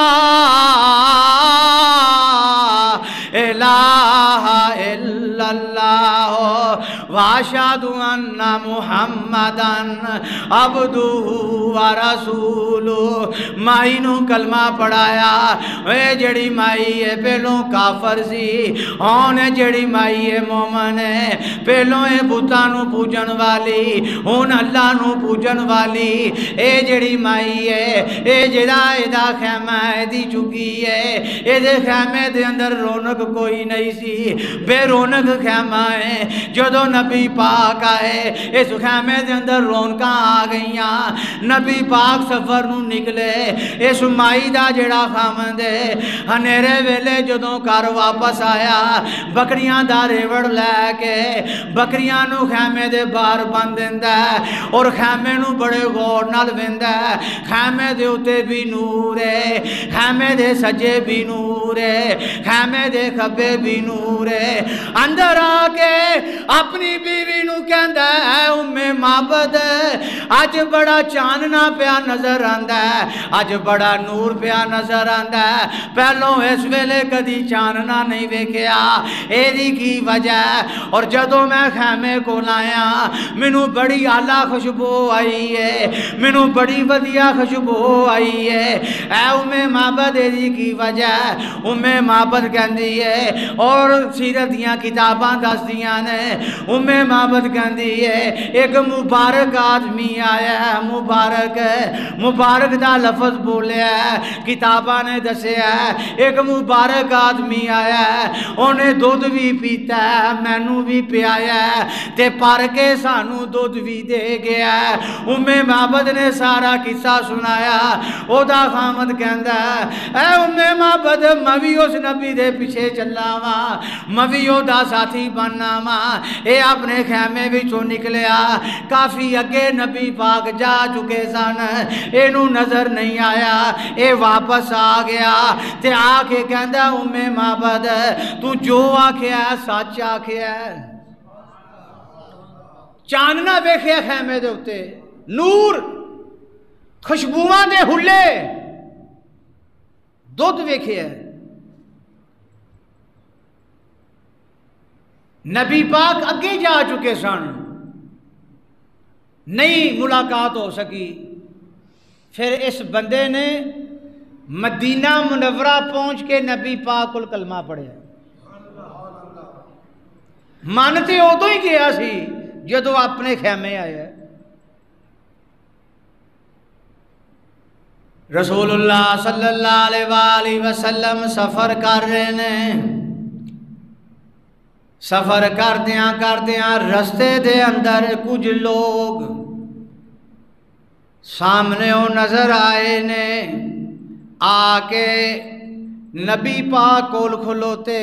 الہ الا اللہ واشہد ان محمدن عبدہ ورسولہ مائی نو کلمہ پڑھایا اے جڑی مائی ہے پہلوں کافر سی ہون جڑی مائی ہے مومن ہے پہلوں اے بتاں نو پوجن والی ہون اللہ نو پوجن والی اے جڑی مائی ہے اے جڑا ایدا خیمہ دی چکی ہے اے دے خیمے دے اندر رونق کوئی نہیں سی بے رونق خیمہ ہے جدو نبی پاک آئے اس خیمے دے اندر رونقاں آ گئیاں نبی پاک سفر نو نکلے اس مائی دا جڑا خامد ہے ہنیرے ویلے جدو کار واپس آیا بکریاں دا ریوڑ لے کے بکریاں نو خیمے دے باہر بند دیندا ہے اور خیمے نو بڑے غور نال ویندا ہے خیمے دے اوتے بھی نور ہے خیمے دے سجے بھی نور ہے خیمے دے کھبے بھی نور ہے اندر آ کے اپنی بیوی نو کہندا ہے ام معبد اج بڑا چاننا پیا نظر آندا ہے اج بڑا نور پیا نظر آندا ہے پہلوں اس ویلے کدی چاننا نہیں ویکھیا ایدی کی وجہ اور جدوں میں خیمے کو لایا مینوں بڑی اعلیٰ خوشبو آئی ہے مینوں بڑی ودیا خوشبو آئی ہے اے ام معبد ایدی کی وجہ ام معبد کہندی ہے اور سیرت دیاں کتاباں دس دیاں نے ام معبد کہندی ہے ایک مبارک آدمی آیا ہے مبارک دا لفظ بولیا ہے کتاباں نے دسیا ہے ایک مبارک آدمی آیا ہے انہیں دودھ بھی پیتا ہے مینوں بھی پیایا ہے تے پر کے سانوں دودھ بھی دے گیا ہے ام معبد نے سارا قصہ سنایا او دا خامد کہندا ہے اے ام معبد میں بھی اس نبی دے پیچھے چلا وا میں بھی او دا ساتھی بننا وا اے اپنے خیمے وچوں نکلیا کافی اگے نبی پاک جا چکے سن اینو نظر نہیں آیا اے واپس آ گیا تے آ کے کہندا ام معبد تو جو آکھیا ہے سچ آکھیا ہے چاننا ویکھیا خیمے دے اوتے نور خوشبواں دے ہلے دودھ ویکھیا نبی پاک اگے جا چکے سن نہیں ملاقات ہو سکی پھر اس بندے نے مدینہ منورہ پہنچ کے نبی پاک کو کلمہ پڑھیا مانتے ادو ہی گیا سی جدو اپنے خیمے آیا رسول اللہ صلی اللہ علیہ وآلہ وسلم سفر کر رہے ہیں سفر کردیاں رستے دے اندر کچھ لوگ سامنے او نظر آئے نے آ کے نبی پاک کول کھلوتے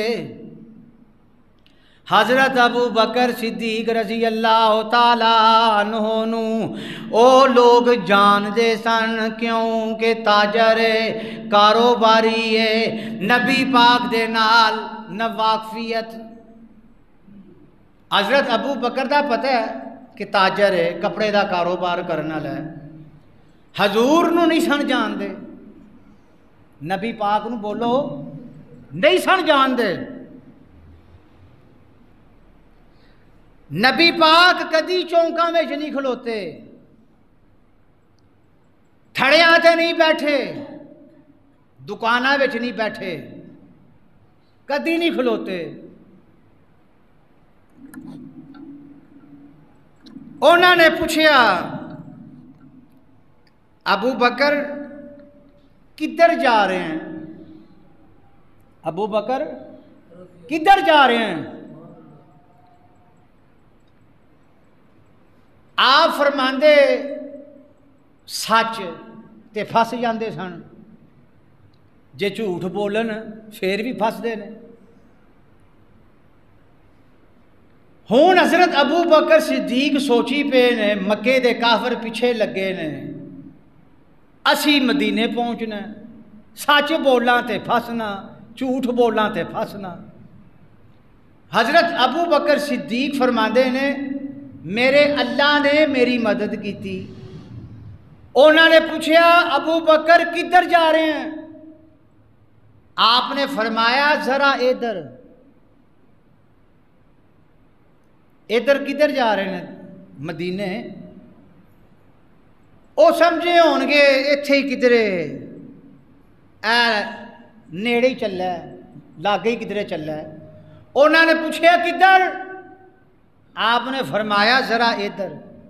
حضرت ابو بکر صدیق رضی اللہ تعالیٰ عنہ نو او لوگ جان دے سن کیوں کہ تاجر کاروباری ہے نبی پاک دے نال نواقفیت حضرت ابو بکر دا پتہ ہے کہ تاجر ہے کپڑے دا کاروبار کرنا لے حضور نو نہیں سن جان دے نبی پاک نو بولو نہیں سن جان دے نبی پاک کدی چونکاں میں نہیں کھلوتے تھڑیاں تے نہیں بیٹھے دکاناں وچ نہیں بیٹھے کدی نہیں کھلوتے انہوں نے پوچھا ابو بکر کدھر جا رہے ہیں؟ ابو بکر کدھر جا رہے ہیں؟ آپ فرماندے سچ تے پھس جاندے سن، جے جھوٹ بولن پھر بھی پھسدے نے۔ ہون حضرت ابو بکر صدیق سوچی پے نے، مکے دے کافر پیچھے لگے نے، اسی مدینے پہنچنا، سچ بولاں تے پھسنا، جھوٹ بولاں تے پھسنا۔ حضرت ابو بکر صدیق فرماندے نے میرے اللہ نے میری مدد کی تھی۔ انہوں نے پوچھا ابو بکر کدھر جا رہے ہیں؟ آپ نے فرمایا ذرا ادھر۔ ادھر کدھر جا رہے ہیں؟ مدینے۔ وہ سمجھے ہون گے ایتھے ہی کدھرے نیڑے ہی چلا ہے، لاگے ہی کدھرے چلا ہے۔ انہوں نے پوچھا کدھر؟ آپ نے فرمایا ذرا ادھر۔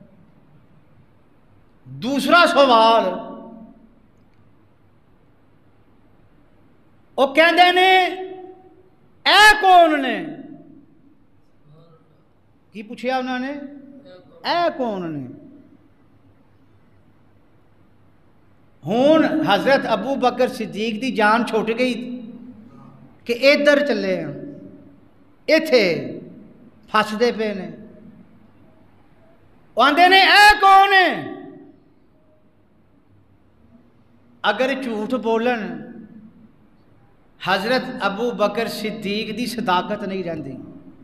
دوسرا سوال، وہ کہندے نے اے کون نے؟ کی پوچھا انہوں نے؟ اے کون نے؟ ہون حضرت ابو بکر صدیق دی جان چھوٹ گئی کہ ادھر چلے ہیں، ایتھے پھسدے پے نے۔ آندے نے اے کون ہے؟ اگر جھوٹ بولن حضرت ابو بکر صدیق دی صداقت نہیں رہندی۔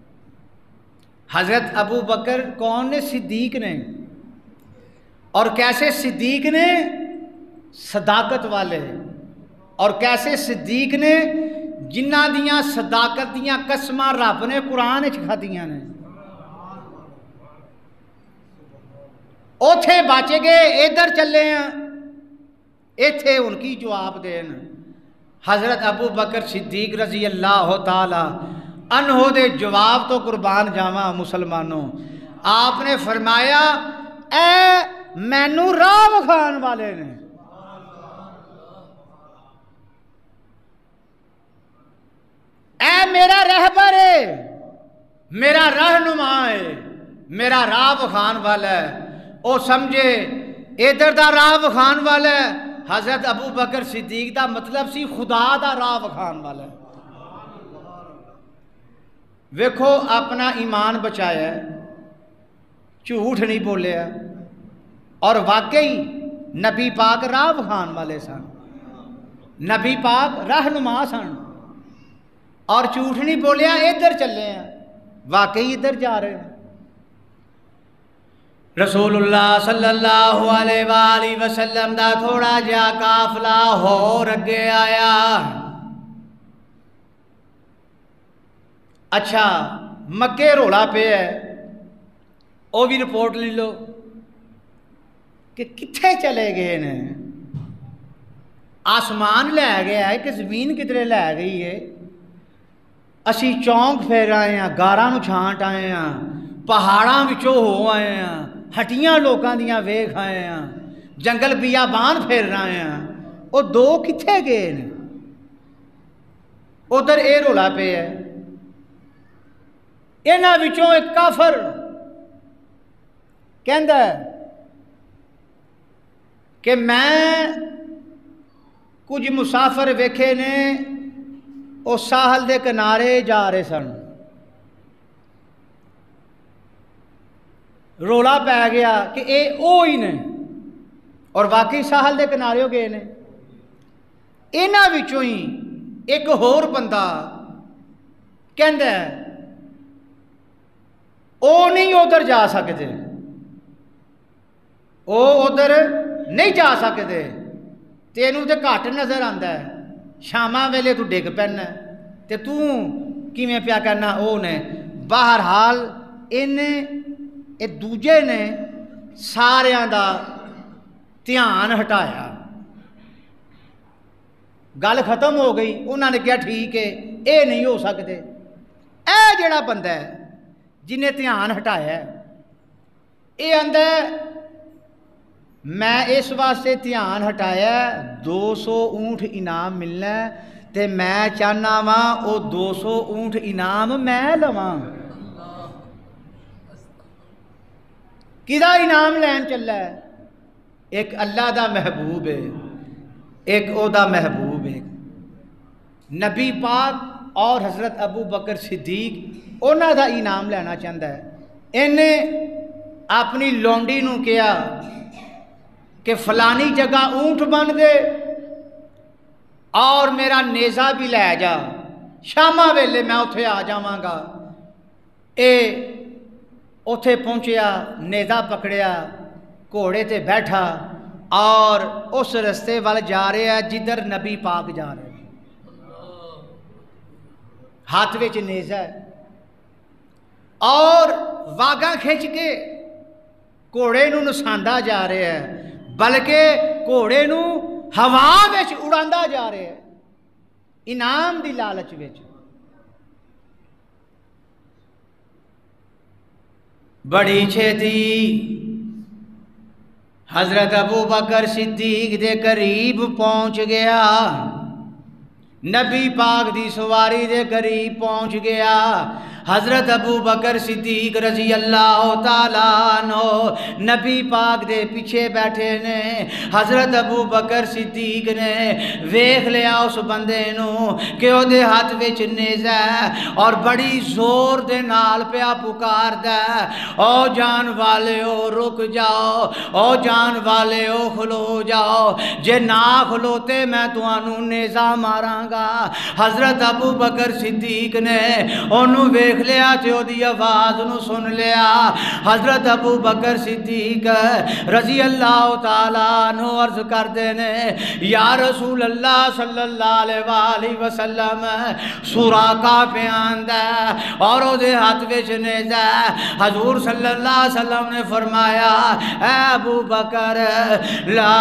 حضرت ابو بکر کون نے؟ صدیق نے۔ اور کیسے صدیق نے؟ صداقت والے۔ اور کیسے صدیق نے؟ جنہ دیاں صداقت دیاں قسماں رب نے قرآن کھادیاں نے۔ اوتھے بچ گئے، ادھر چلے ہیں، ایتھے ان کی جواب دین۔ حضرت ابو بکر صدیق رضی اللہ تعالی عنہ دے جواب تو قربان جاواں مسلمانوں۔ آپ نے فرمایا اے مینوں راہ وکھان والے نے، اے میرا رہبر ہے، میرا رہنما ہے، میرا راہ وکھان والا ہے۔ او سمجھے ادھر دا راہ وکھان والا ہے۔ حضرت ابو بکر صدیق دا مطلب سی خدا دا راہ وکھان والا ہے۔ ویکھو اپنا ایمان بچایا ہے، جھوٹ نہیں بولیا، اور واقعی نبی پاک راہ وکھان والے سن، نبی پاک رہنما سن، اور جھوٹ نہیں بولیا، ادھر چلے ہیں، واقعی ادھر جا رہے ہیں۔ رسول اللہ صلی اللہ علیہ وآلہ وسلم دا تھوڑا جا قافلہ ہور اگے آیا۔ اچھا مکے رولا پہ ہے، وہ بھی رپورٹ لے لو کہ کتھے چلے گئے نے۔ آسمان لے گیا ہے کہ زمین کدھرے لے گئی ہے؟ اسی چونک پھیر آئے ہیں، گاراں نو چھانٹ آئے ہیں، پہاڑاں وچوں ہو آئے ہیں، ہٹیاں لوکاں دیاں ویکھ آئے ہیں، جنگل بیابان پھیر رہے ہیں، وہ دو کتھے گئے نے؟ ادھر اے رولا پہ ہے۔ انہاں وچوں ایک کافر کہندا ہے کہ میں کچھ مسافر ویکھے نے، وہ ساحل دے کنارے جا رہے سن، رولا پی گیا کہ اے او ہی نے، اور واقعی ساحل دے کنارے ہو گئے نے۔ انہاں وچوں ہی ایک ہور بندہ کہندا ہے او نہیں ادھر جا سکتے، او ادھر نہیں جا سکتے، تینوں تے گھٹ نظر آندا ہے، شاماں ویلے تو ڈگ پینا تے تو کیویں پیا کرنا او نے۔ بہرحال اے دوجے نے ساریاں دا دھیان ہٹایا، گل ختم ہو گئی۔ انہوں نے کہا ٹھیک ہے اے نہیں ہو سکتے۔ اے جڑا بندہ ہے جنہیں دھیان ہٹایا ہے، یہ آندا میں اس واسطے دھیان ہٹایا 200 اونٹ انعام ملنا تے میں چاہنا وا وہ 200 اونٹ انعام میں لواں. کدا انعام لین چلا ہے؟ ایک اللہ دا محبوب ہے، ایک او دا محبوب ہے. نبی پاک اور حضرت ابو بکر صدیق انہاں دا انعام لینا چاہتا ہے. انہیں اپنی لونڈی نو کہا کہ فلانی جگہ اونٹ بن دے اور میرا نیزہ بھی لے جا، شامہ ویلے میں اتھے آ جاواں گا. اے اتھے پہنچیا، نیزہ پکڑیا، گھوڑے تے بیٹھا اور اس رستے وال جا رہا ہے جدھر نبی پاک جا رہے. ہاتھ وچ نیزہ ہے اور واگاں کھچ کے گھوڑے نو نساندا جا رہا ہے، بلکہ گھوڑے نو ہوا وچ اڑاندا جا رہا ہے انعام دی لالچ وچ. بڑی چھیتی حضرت ابو بکر صدیق دے قریب پہنچ گیا، نبی پاک دی سواری دے قریب پہنچ گیا. حضرت ابو بکر صدیق رضی اللہ تعالیٰ عنہ نبی پاک دے پیچھے بیٹھے نے. حضرت ابو بکر صدیق نے ویکھ لیا اس بندے نو کہ او دے ہاتھ وچ نیزہ ہے اور بڑی زور دے نال پیا پکاردا ہے، او جان والےو رک جاؤ، او جان والےو کھلو جاؤ، جے نہ کھلوتے میں تانوں نیزہ ماراں گا. حضرت ابو بکر صدیق نے انہوں ویکھ لیا تے او دی آواز نو سن لیا. حضرت ابو بکر صدیق رضی اللہ تعالیٰ عنہ عرض کردے نے یا رسول اللہ صلی اللہ علیہ وآلہ وسلم سوراقہ پہ آندا اور او دے ہاتھ وچ نیزہ. حضور صلی اللہ علیہ وسلم نے فرمایا اے ابو بکر لا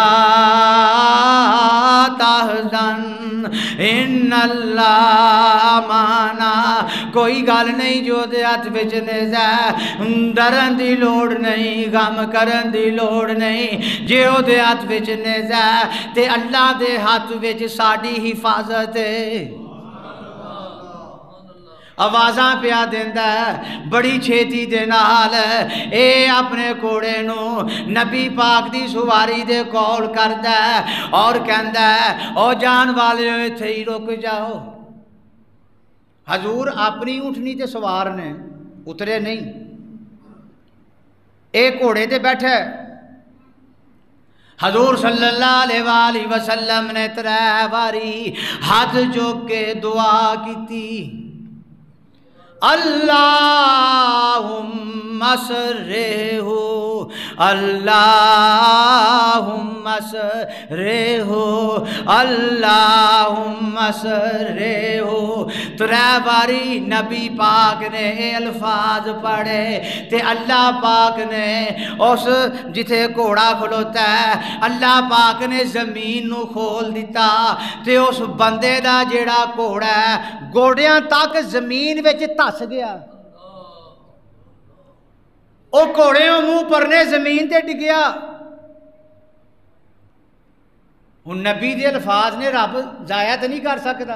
تحزن ان اللہ مانا، کوئی گل نہیں جو دے ہاتھ وچ نیزہ، ڈرن دی لوڑ نہیں، غم کرن دی لوڑ نہیں. جے او دے ہاتھ وچ نیزہ تے اللہ دے ہاتھ وچ ساڈی حفاظت ہے. آوازاں پیا دیندا ہے بڑی چھیتی دے نال اے اپنے گھوڑے نو نبی پاک دی سواری دے کول کردا ہے اور کہندا ہے او جان والے ایتھے ہی رک جاؤ. حضور اپنی اونٹنی تے سوار نے، اترے نہیں، اے گھوڑے تے بیٹھا ہے. حضور صلی اللہ علیہ وآلہ وسلم نے 3 باری ہاتھ چوک کے دعا کیتی اللہم اسرہو اللہم اسرہو اللہم اسرہو. 3 باری نبی پاک نے الفاظ پڑھے تے اللہ پاک نے اس جتھے گھوڑا کھلوتا ہے اللہ پاک نے زمین نو کھول دیتا تے اس بندے دا جیڑا گھوڑا ہے گوڑیاں تک زمین وچ تس گیا. او گھوڑے منہ پرنے زمین تے ڈگیا. ہن نبی دے الفاظ نے رب ضائع تے نہیں کر سکتا.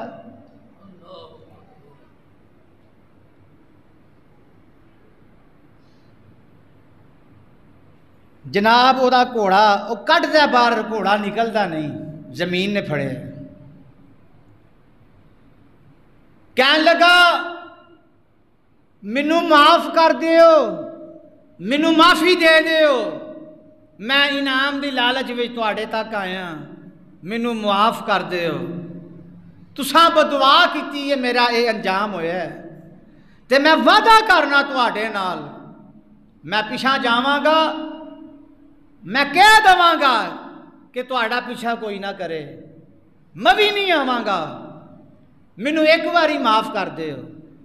جناب او دا گھوڑا او کڈدا باہر، گھوڑا نکلدا نہیں، زمین نے پھڑے. کہن لگا مینوں معاف کر دیو، مینوں معافی دے دیو، میں انعام دی لالچ وچ تواڈے تک آیا، مینوں معاف کر دیو. تساں بدعا کیتی ہے میرا اے انجام ہویا ہے تے میں وعدہ کرنا تواڈے نال میں پیچھا جاواں گا، میں کہہ دواں گا کہ تواڈا پیچھا کوئی نہ کرے، میں بھی نہیں آواں گا، مینوں ایک باری معاف کر دیو.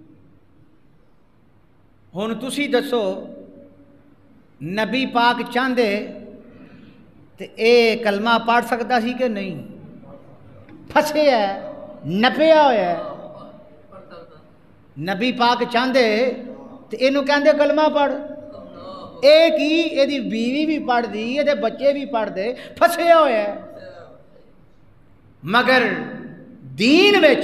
ہن تسی دسو نبی پاک چاہندے تے اے کلمہ پڑھ سکتا سی کہ نہیں؟ پھسے ہے، نپیا ہویا ہے. نبی پاک چاہندے تے اینوں کہندے کلمہ پڑھ. ایک ہی یہ بیوی بھی پڑھ دی یہ بچے بھی پڑھ دے پھسیا ہوا ہے، مگر دین وچ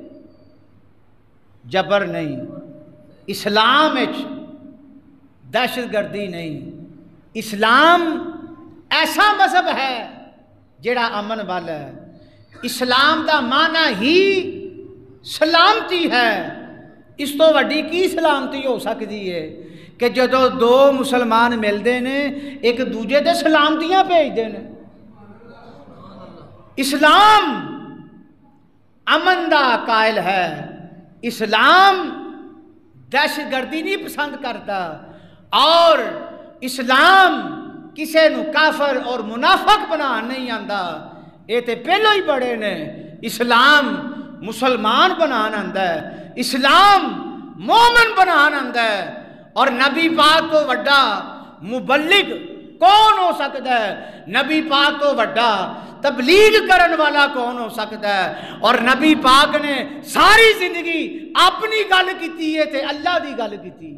جبر نہیں، اسلام وچ دہشت گردی نہیں، اسلام ایسا مذہب ہے جڑا امن والا ہے، اسلام دا معنی ہی سلامتی ہے، اس تو وڈی کی سلامتی ہو سکتی ہے کہ جدو دو مسلمان ملتے ہیں ایک دوجے دے سلامتیاں بھیجتے ہیں۔ اسلام امن دا قائل ہے، اسلام دہشت گردی نہیں پسند کرتا، اور اسلام کسے نو کافر اور منافق بنا نہیں آندا، یہ تے پہلو ہی بڑے نے، اسلام مسلمان بنان آندا ہے، اسلام مومن بنان آندا ہے، اور نبی پاک تو وڈا مبلغ کون ہو سکتا ہے، نبی پاک تو وڈا تبلیغ کرن والا کون ہو سکتا ہے، اور نبی پاک نے ساری زندگی اپنی گل کیتی ہے تے اللہ دی گل کیتی ہے۔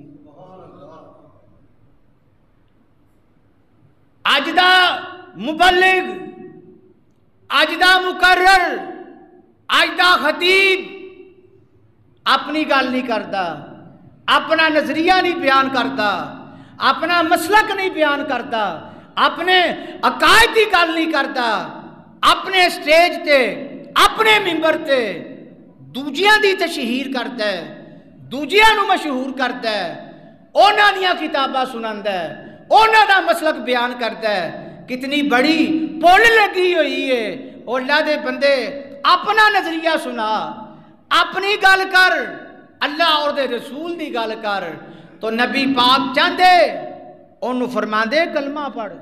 اج دا مبلغ، اج دا مقرر، اج دا خطیب اپنی گل نہیں کرتا، اپنا نظریہ نہیں بیان کرتا، اپنا مسلک نہیں بیان کرتا، اپنے عقائد کی گل نہیں کرتا، اپنے سٹیج تے اپنے ممبر تے دوجیاں دی تشہیر کرتا ہے، دوجیاں نو مشہور کرتا ہے، اونا دیاں کتاباں سناندا ہے، اونا دا مسلک بیان کرتا ہے۔ کتنی بڑی پول لگی ہوئی ہے، اللہ دے بندے اپنا نظریہ سنا، اپنی گل کر، اللہ اور دے رسول دی گل کر، تو نبی پاک چاہندے انہوں فرما دے کلمہ پڑھ،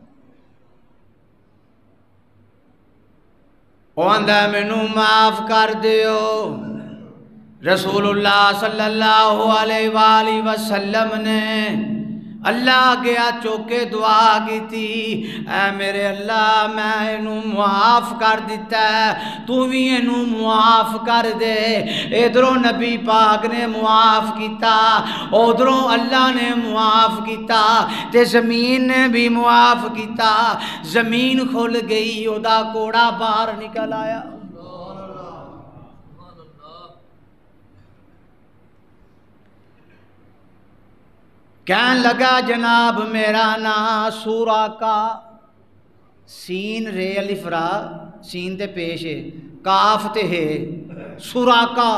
وہ آندہ مینوں معاف کر دیو۔ رسول اللہ صلی اللہ علیہ وآلہ وسلم نے اللہ گیا چوکے دعا کی تھی، اے میرے اللہ میں انہوں معاف کر دیتا ہے، تو بھی انہوں معاف کر دے۔ ادھروں نبی پاک نے معاف کیتا، ادھروں اللہ نے معاف کیتا، تے زمین نے بھی معاف کیتا، زمین کھل گئی، ادا کوڑا باہر نکل آیا۔ کہنے لگا جناب میرا نام سوراقا، سین رے الف را، سین تے پیش ہے، کاف تے ہے، سوراقا،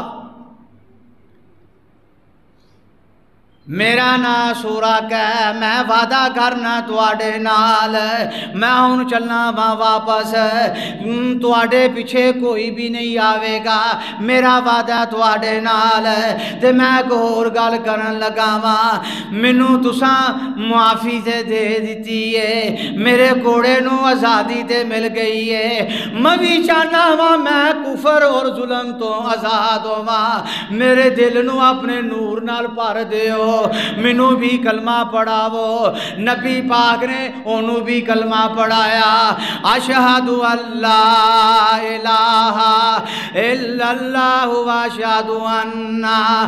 میرا نام سوراقا ہے، میں وعدہ کرنا تواڈے نال، میں ہن چلنا وا واپس، تواڈے پیچھے کوئی بھی نہیں آوے گا، میرا وعدہ تواڈے نال، تے میں ایک ہور گل کرن لگا واں، مینوں تساں معافی تے دے دتی ہے، میرے گھوڑے نو آزادی تے مل گئی ہے، میں بھی چاہنا واں میں کفر اور ظلم تو آزاد ہوواں، میرے دل نو اپنے نور نال بھر دیو، مینوں بھی کلمہ پڑھاو۔ نبی پاک نے انہوں بھی کلمہ پڑھایا، اشہد اللہ الہ الا اللہ واشہد ان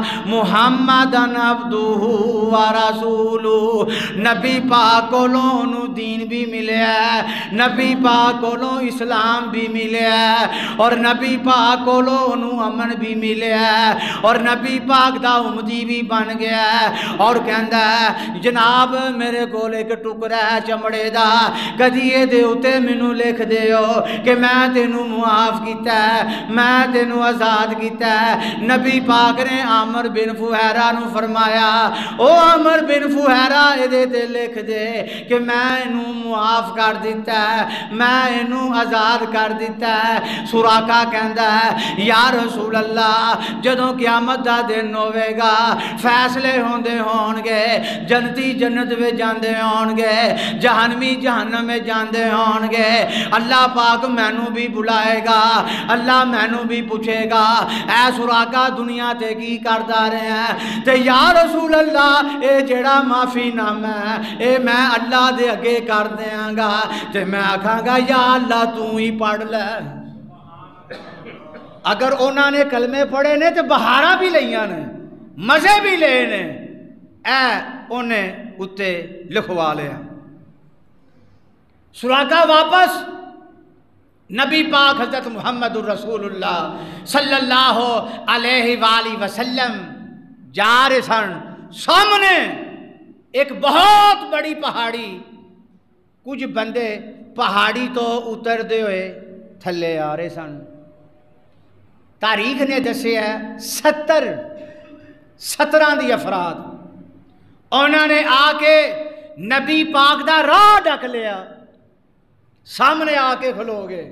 محمدن عبدہ ورسولہ۔ نبی پاک کولوں انہوں دین بھی ملیا ہے، نبی پاک کولوں اسلام بھی ملیا ہے، اور نبی پاک کولوں انہوں امن بھی ملیا ہے، اور نبی پاک دا امتی بھی بن گیا ہے، اور کہندا ہے جناب میرے کول ایک ٹکڑا ہے چمڑے دا، کدی اے دے اتے مینوں لکھ دیو کہ میں تینوں معاف کیتا ہے، میں تینوں آزاد کیتا ہے۔ نبی پاک نے عامر بن فہیرہ نو فرمایا، او عامر بن فہیرہ اے دے تے لکھ دے کہ میں انہوں معاف کر دیتا ہے، میں انہوں آزاد کر دیتا ہے۔ سوراقا کہندا ہے یا رسول اللہ جدوں قیامت دا دن ہوئے گا، فیصلے ہوندے ہون گے، جنتی جنت میں جاندے ہون گے، جہنمی جہنم میں جاندے ہون گے، اللہ پاک مینوں بھی بلائے گا، اللہ مینوں بھی پوچھے گا اے سوراقا دنیا تے کی کردا رہے ہیں، تے یا رسول اللہ اے جڑا معافی نامہ ہے اے میں اللہ دے اگے کر دیاں گا، تے میں آکھاں گا یا اللہ تو ہی پڑھ لے۔ اگر انہوں نے کلمے پڑھے نے تو بہاراں بھی لئیاں نے، مزے بھی لے نے، اے انہیں اتے لکھوا لیا۔ سراقہ واپس نبی پاک حضرت محمد الرسول اللہ صلی اللہ علیہ وآلہ وسلم جا رہے سن، سامنے ایک بہت بڑی پہاڑی، کچھ بندے پہاڑی تو اتر دے ہوئے تھلے آ رہے سن۔ تاریخ نے دسے ہے 17 دی افراد انہوں نے آ کے نبی پاک دا راہ ڈک لیا، سامنے آ کے کھلو گے،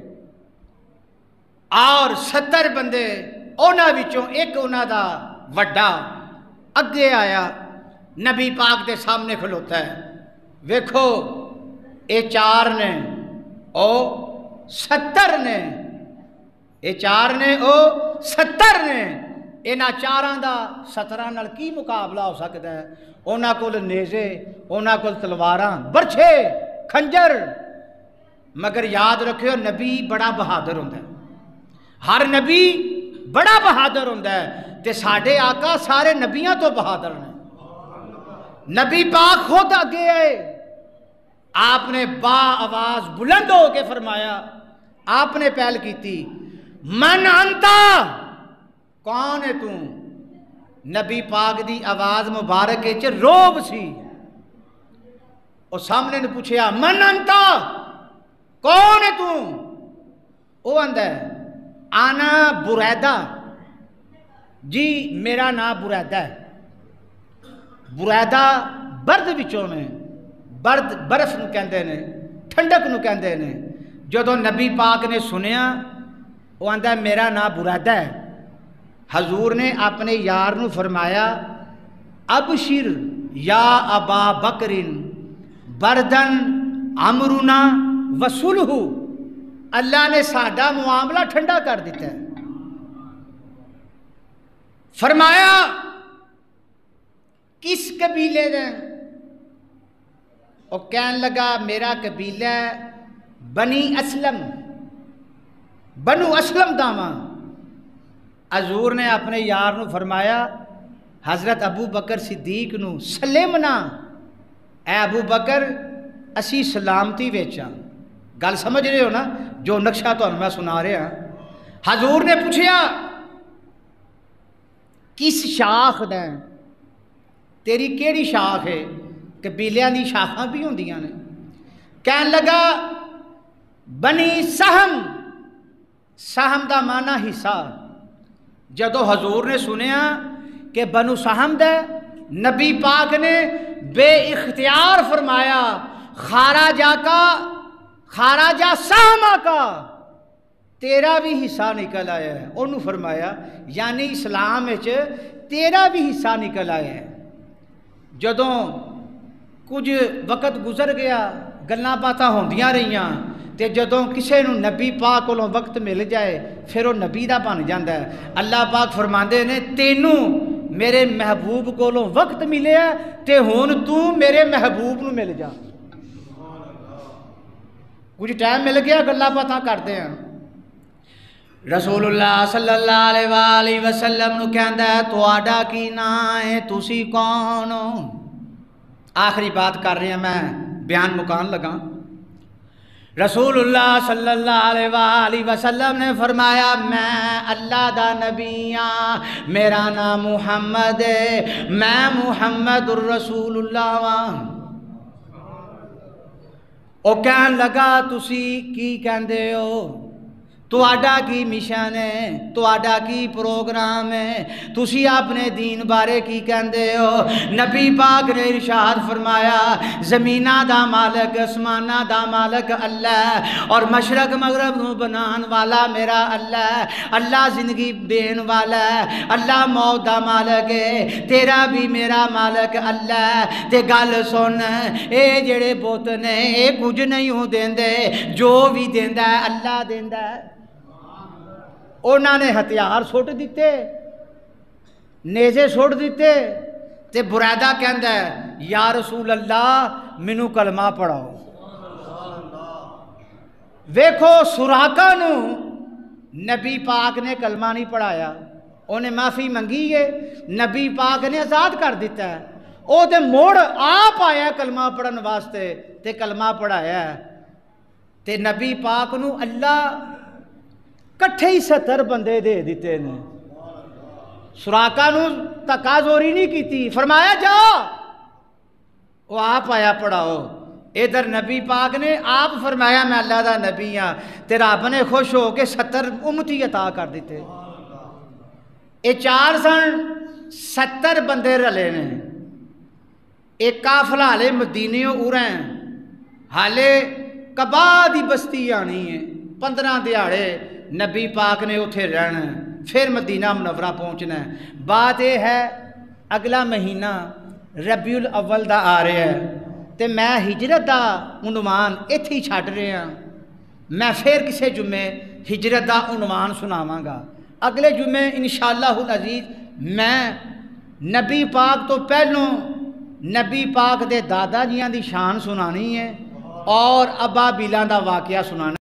اور 70 بندے انہاں وچوں ایک انہاں دا وڈا اگے آیا، نبی پاک دے سامنے کھلوتا ہے۔ ویکھو اے 4 نے او 70 نے، اے 4 نے او 70 نے، انہاں 4 دا 17 نال کی مقابلہ ہو سکتا ہے؟ انہاں کول نیزے، انہاں کول تلواراں، برچھے، کھنجر، مگر یاد رکھو نبی بڑا بہادر ہوندا ہے، ہر نبی بڑا بہادر ہوندا ہے، تے ساڈے آقا سارے نبیاں تو بہادر نے۔ نبی پاک خود آگے آئے، آپ نے با آواز بلند ہو کے فرمایا، آپ نے پہل کی تھی، من انتا، کون ہے تو؟ نبی پاک دی آواز مبارک چ روب سی، اور سامنے نے پوچھیا من انتا، کون ہے تو؟ وہ آندا ہے آنا بریدہ، جی میرا نام بریدہ ہے۔ بریدہ برد وچوں نے، برد برف نو کہندے نے، ٹھنڈک نو کہندے نے۔ جدوں نبی پاک نے سنیا وہ آندا ہے میرا نام بریدہ ہے، حضور نے اپنے یار نو فرمایا ابشر یا ابا بکر بردن امرنا وصلہ، اللہ نے ساڈا معاملہ ٹھنڈا کر دیتا ہے۔ فرمایا کس قبیلے دے؟ وہ کہن لگا میرا قبیلہ بنی اسلم، بنو اسلم داواں۔ حضور نے اپنے یار نو فرمایا حضرت ابو بکر صدیق نو سلمنا، اے ابو بکر اسی سلامتی ویچاں۔ گل سمجھ رہے ہو نا جو نقشہ تو میں سنا رہا۔ حضور نے پوچھیا کس شاخ دیں، تیری کیڑی شاخ ہے؟ قبیلیاں دی شاخاں بھی ہوندیاں نے۔ کہن لگا بنی سہم، سہم دا معنی حصہ۔ جدو حضور نے سنیا کہ بنو سہم دے، نبی پاک نے بے اختیار فرمایا خارجہ کا خارجہ سہمہ کا، تیرا بھی حصہ نکل آیا ہے۔ انہوں فرمایا یعنی اسلام وچ تیرا بھی حصہ نکل آیا ہے۔ جدوں کچھ وقت گزر گیا، گلاں باتاں ہوندیاں رہیاں، تے جدوں کسے نو نبی پاک کولوں وقت مل جائے پھر وہ نبی دا بن جاندا ہے۔ اللہ پاک فرماندے نے تینوں میرے محبوب کولوں وقت ملے ہے تے ہن تو میرے محبوب نو مل جا۔ کچھ ٹائم مل گیا گلاں باتاں کرتے ہیں۔ رسول اللہ صلی اللہ علیہ وآلہ وسلم نو کہندا ہے تہاڈا کی نام ہے، تسی کون ہو؟ آخری بات کر رہے ہیں، میں بیان مکان لگا۔ رسول اللہ صلی اللہ علیہ وآلہ وسلم نے فرمایا میں اللہ دا نبی ہاں، میرا نام محمد ہے، میں محمد الرسول اللہ ہاں۔ او کہن لگا تسی کی کہندے ہو؟ تہاڈا کی مشن ہے، تہاڈا کی پروگرام ہے، تسی اپنے دین بارے کی کہندے ہو؟ نبی پاک نے ارشاد فرمایا زمیناں دا مالک اسماناں دا مالک اللہ، اور مشرق مغرب نو بنان والا میرا اللہ، اللہ زندگی دین والا ہے، اللہ موت دا مالک ہے، تیرا بھی میرا مالک اللہ۔ تے گل سن، اے جڑے بت نے اے کچھ نہیں ہو دیندے، جو بھی دیندا ہے اللہ دیندا ہے۔ انہوں نے ہتھیار سٹ دیتے، نیزے سٹ دیتے، تے برائدہ کہندا ہے یا رسول اللہ مینوں کلمہ پڑھاؤ۔ ویکھو سراقہ نو نبی پاک نے کلمہ نہیں پڑھایا، انہیں معافی منگی ہے، نبی پاک نے آزاد کر دیتا ہے۔ او تے موڑ آپ آیا کلمہ پڑھن واسطے تے کلمہ پڑھایا ہے تے نبی پاک نو اللہ کٹھے ہی 70 بندے دے دیتے نے. سراقہ نو تقاضوری نہیں کیتی، فرمایا جا وہ آپ آیا پڑھاؤ. ادھر نبی پاک نے آپ فرمایا میں اللہ دا نبی ہاں تے رب نے خوش ہو کے 70 امتی عطا کر دیتے. یہ 4 سن 70 بندے رلے نے. ایک قافلہ حالے مدینیوں اریں حالے کبا دی بستی آنی ہے. 15 دیہاڑے نبی پاک نے اتھے رہنا پھر مدینہ منورہ پہنچنا ہے. بات یہ ہے اگلا مہینہ ربیع الاول دا آ رہا ہے تے میں ہجرت دا عنوان ایتھے ہی چھڈ رہا ہاں. میں پھر کسے جمعے ہجرت دا عنوان سناواں گا. اگلے جمعے انشاءاللہ العزیز میں نبی پاک تو پہلوں نبی پاک دے دادا جیاں دی شان سنانی ہے اور ابا بیلاں دا واقعہ سنانا.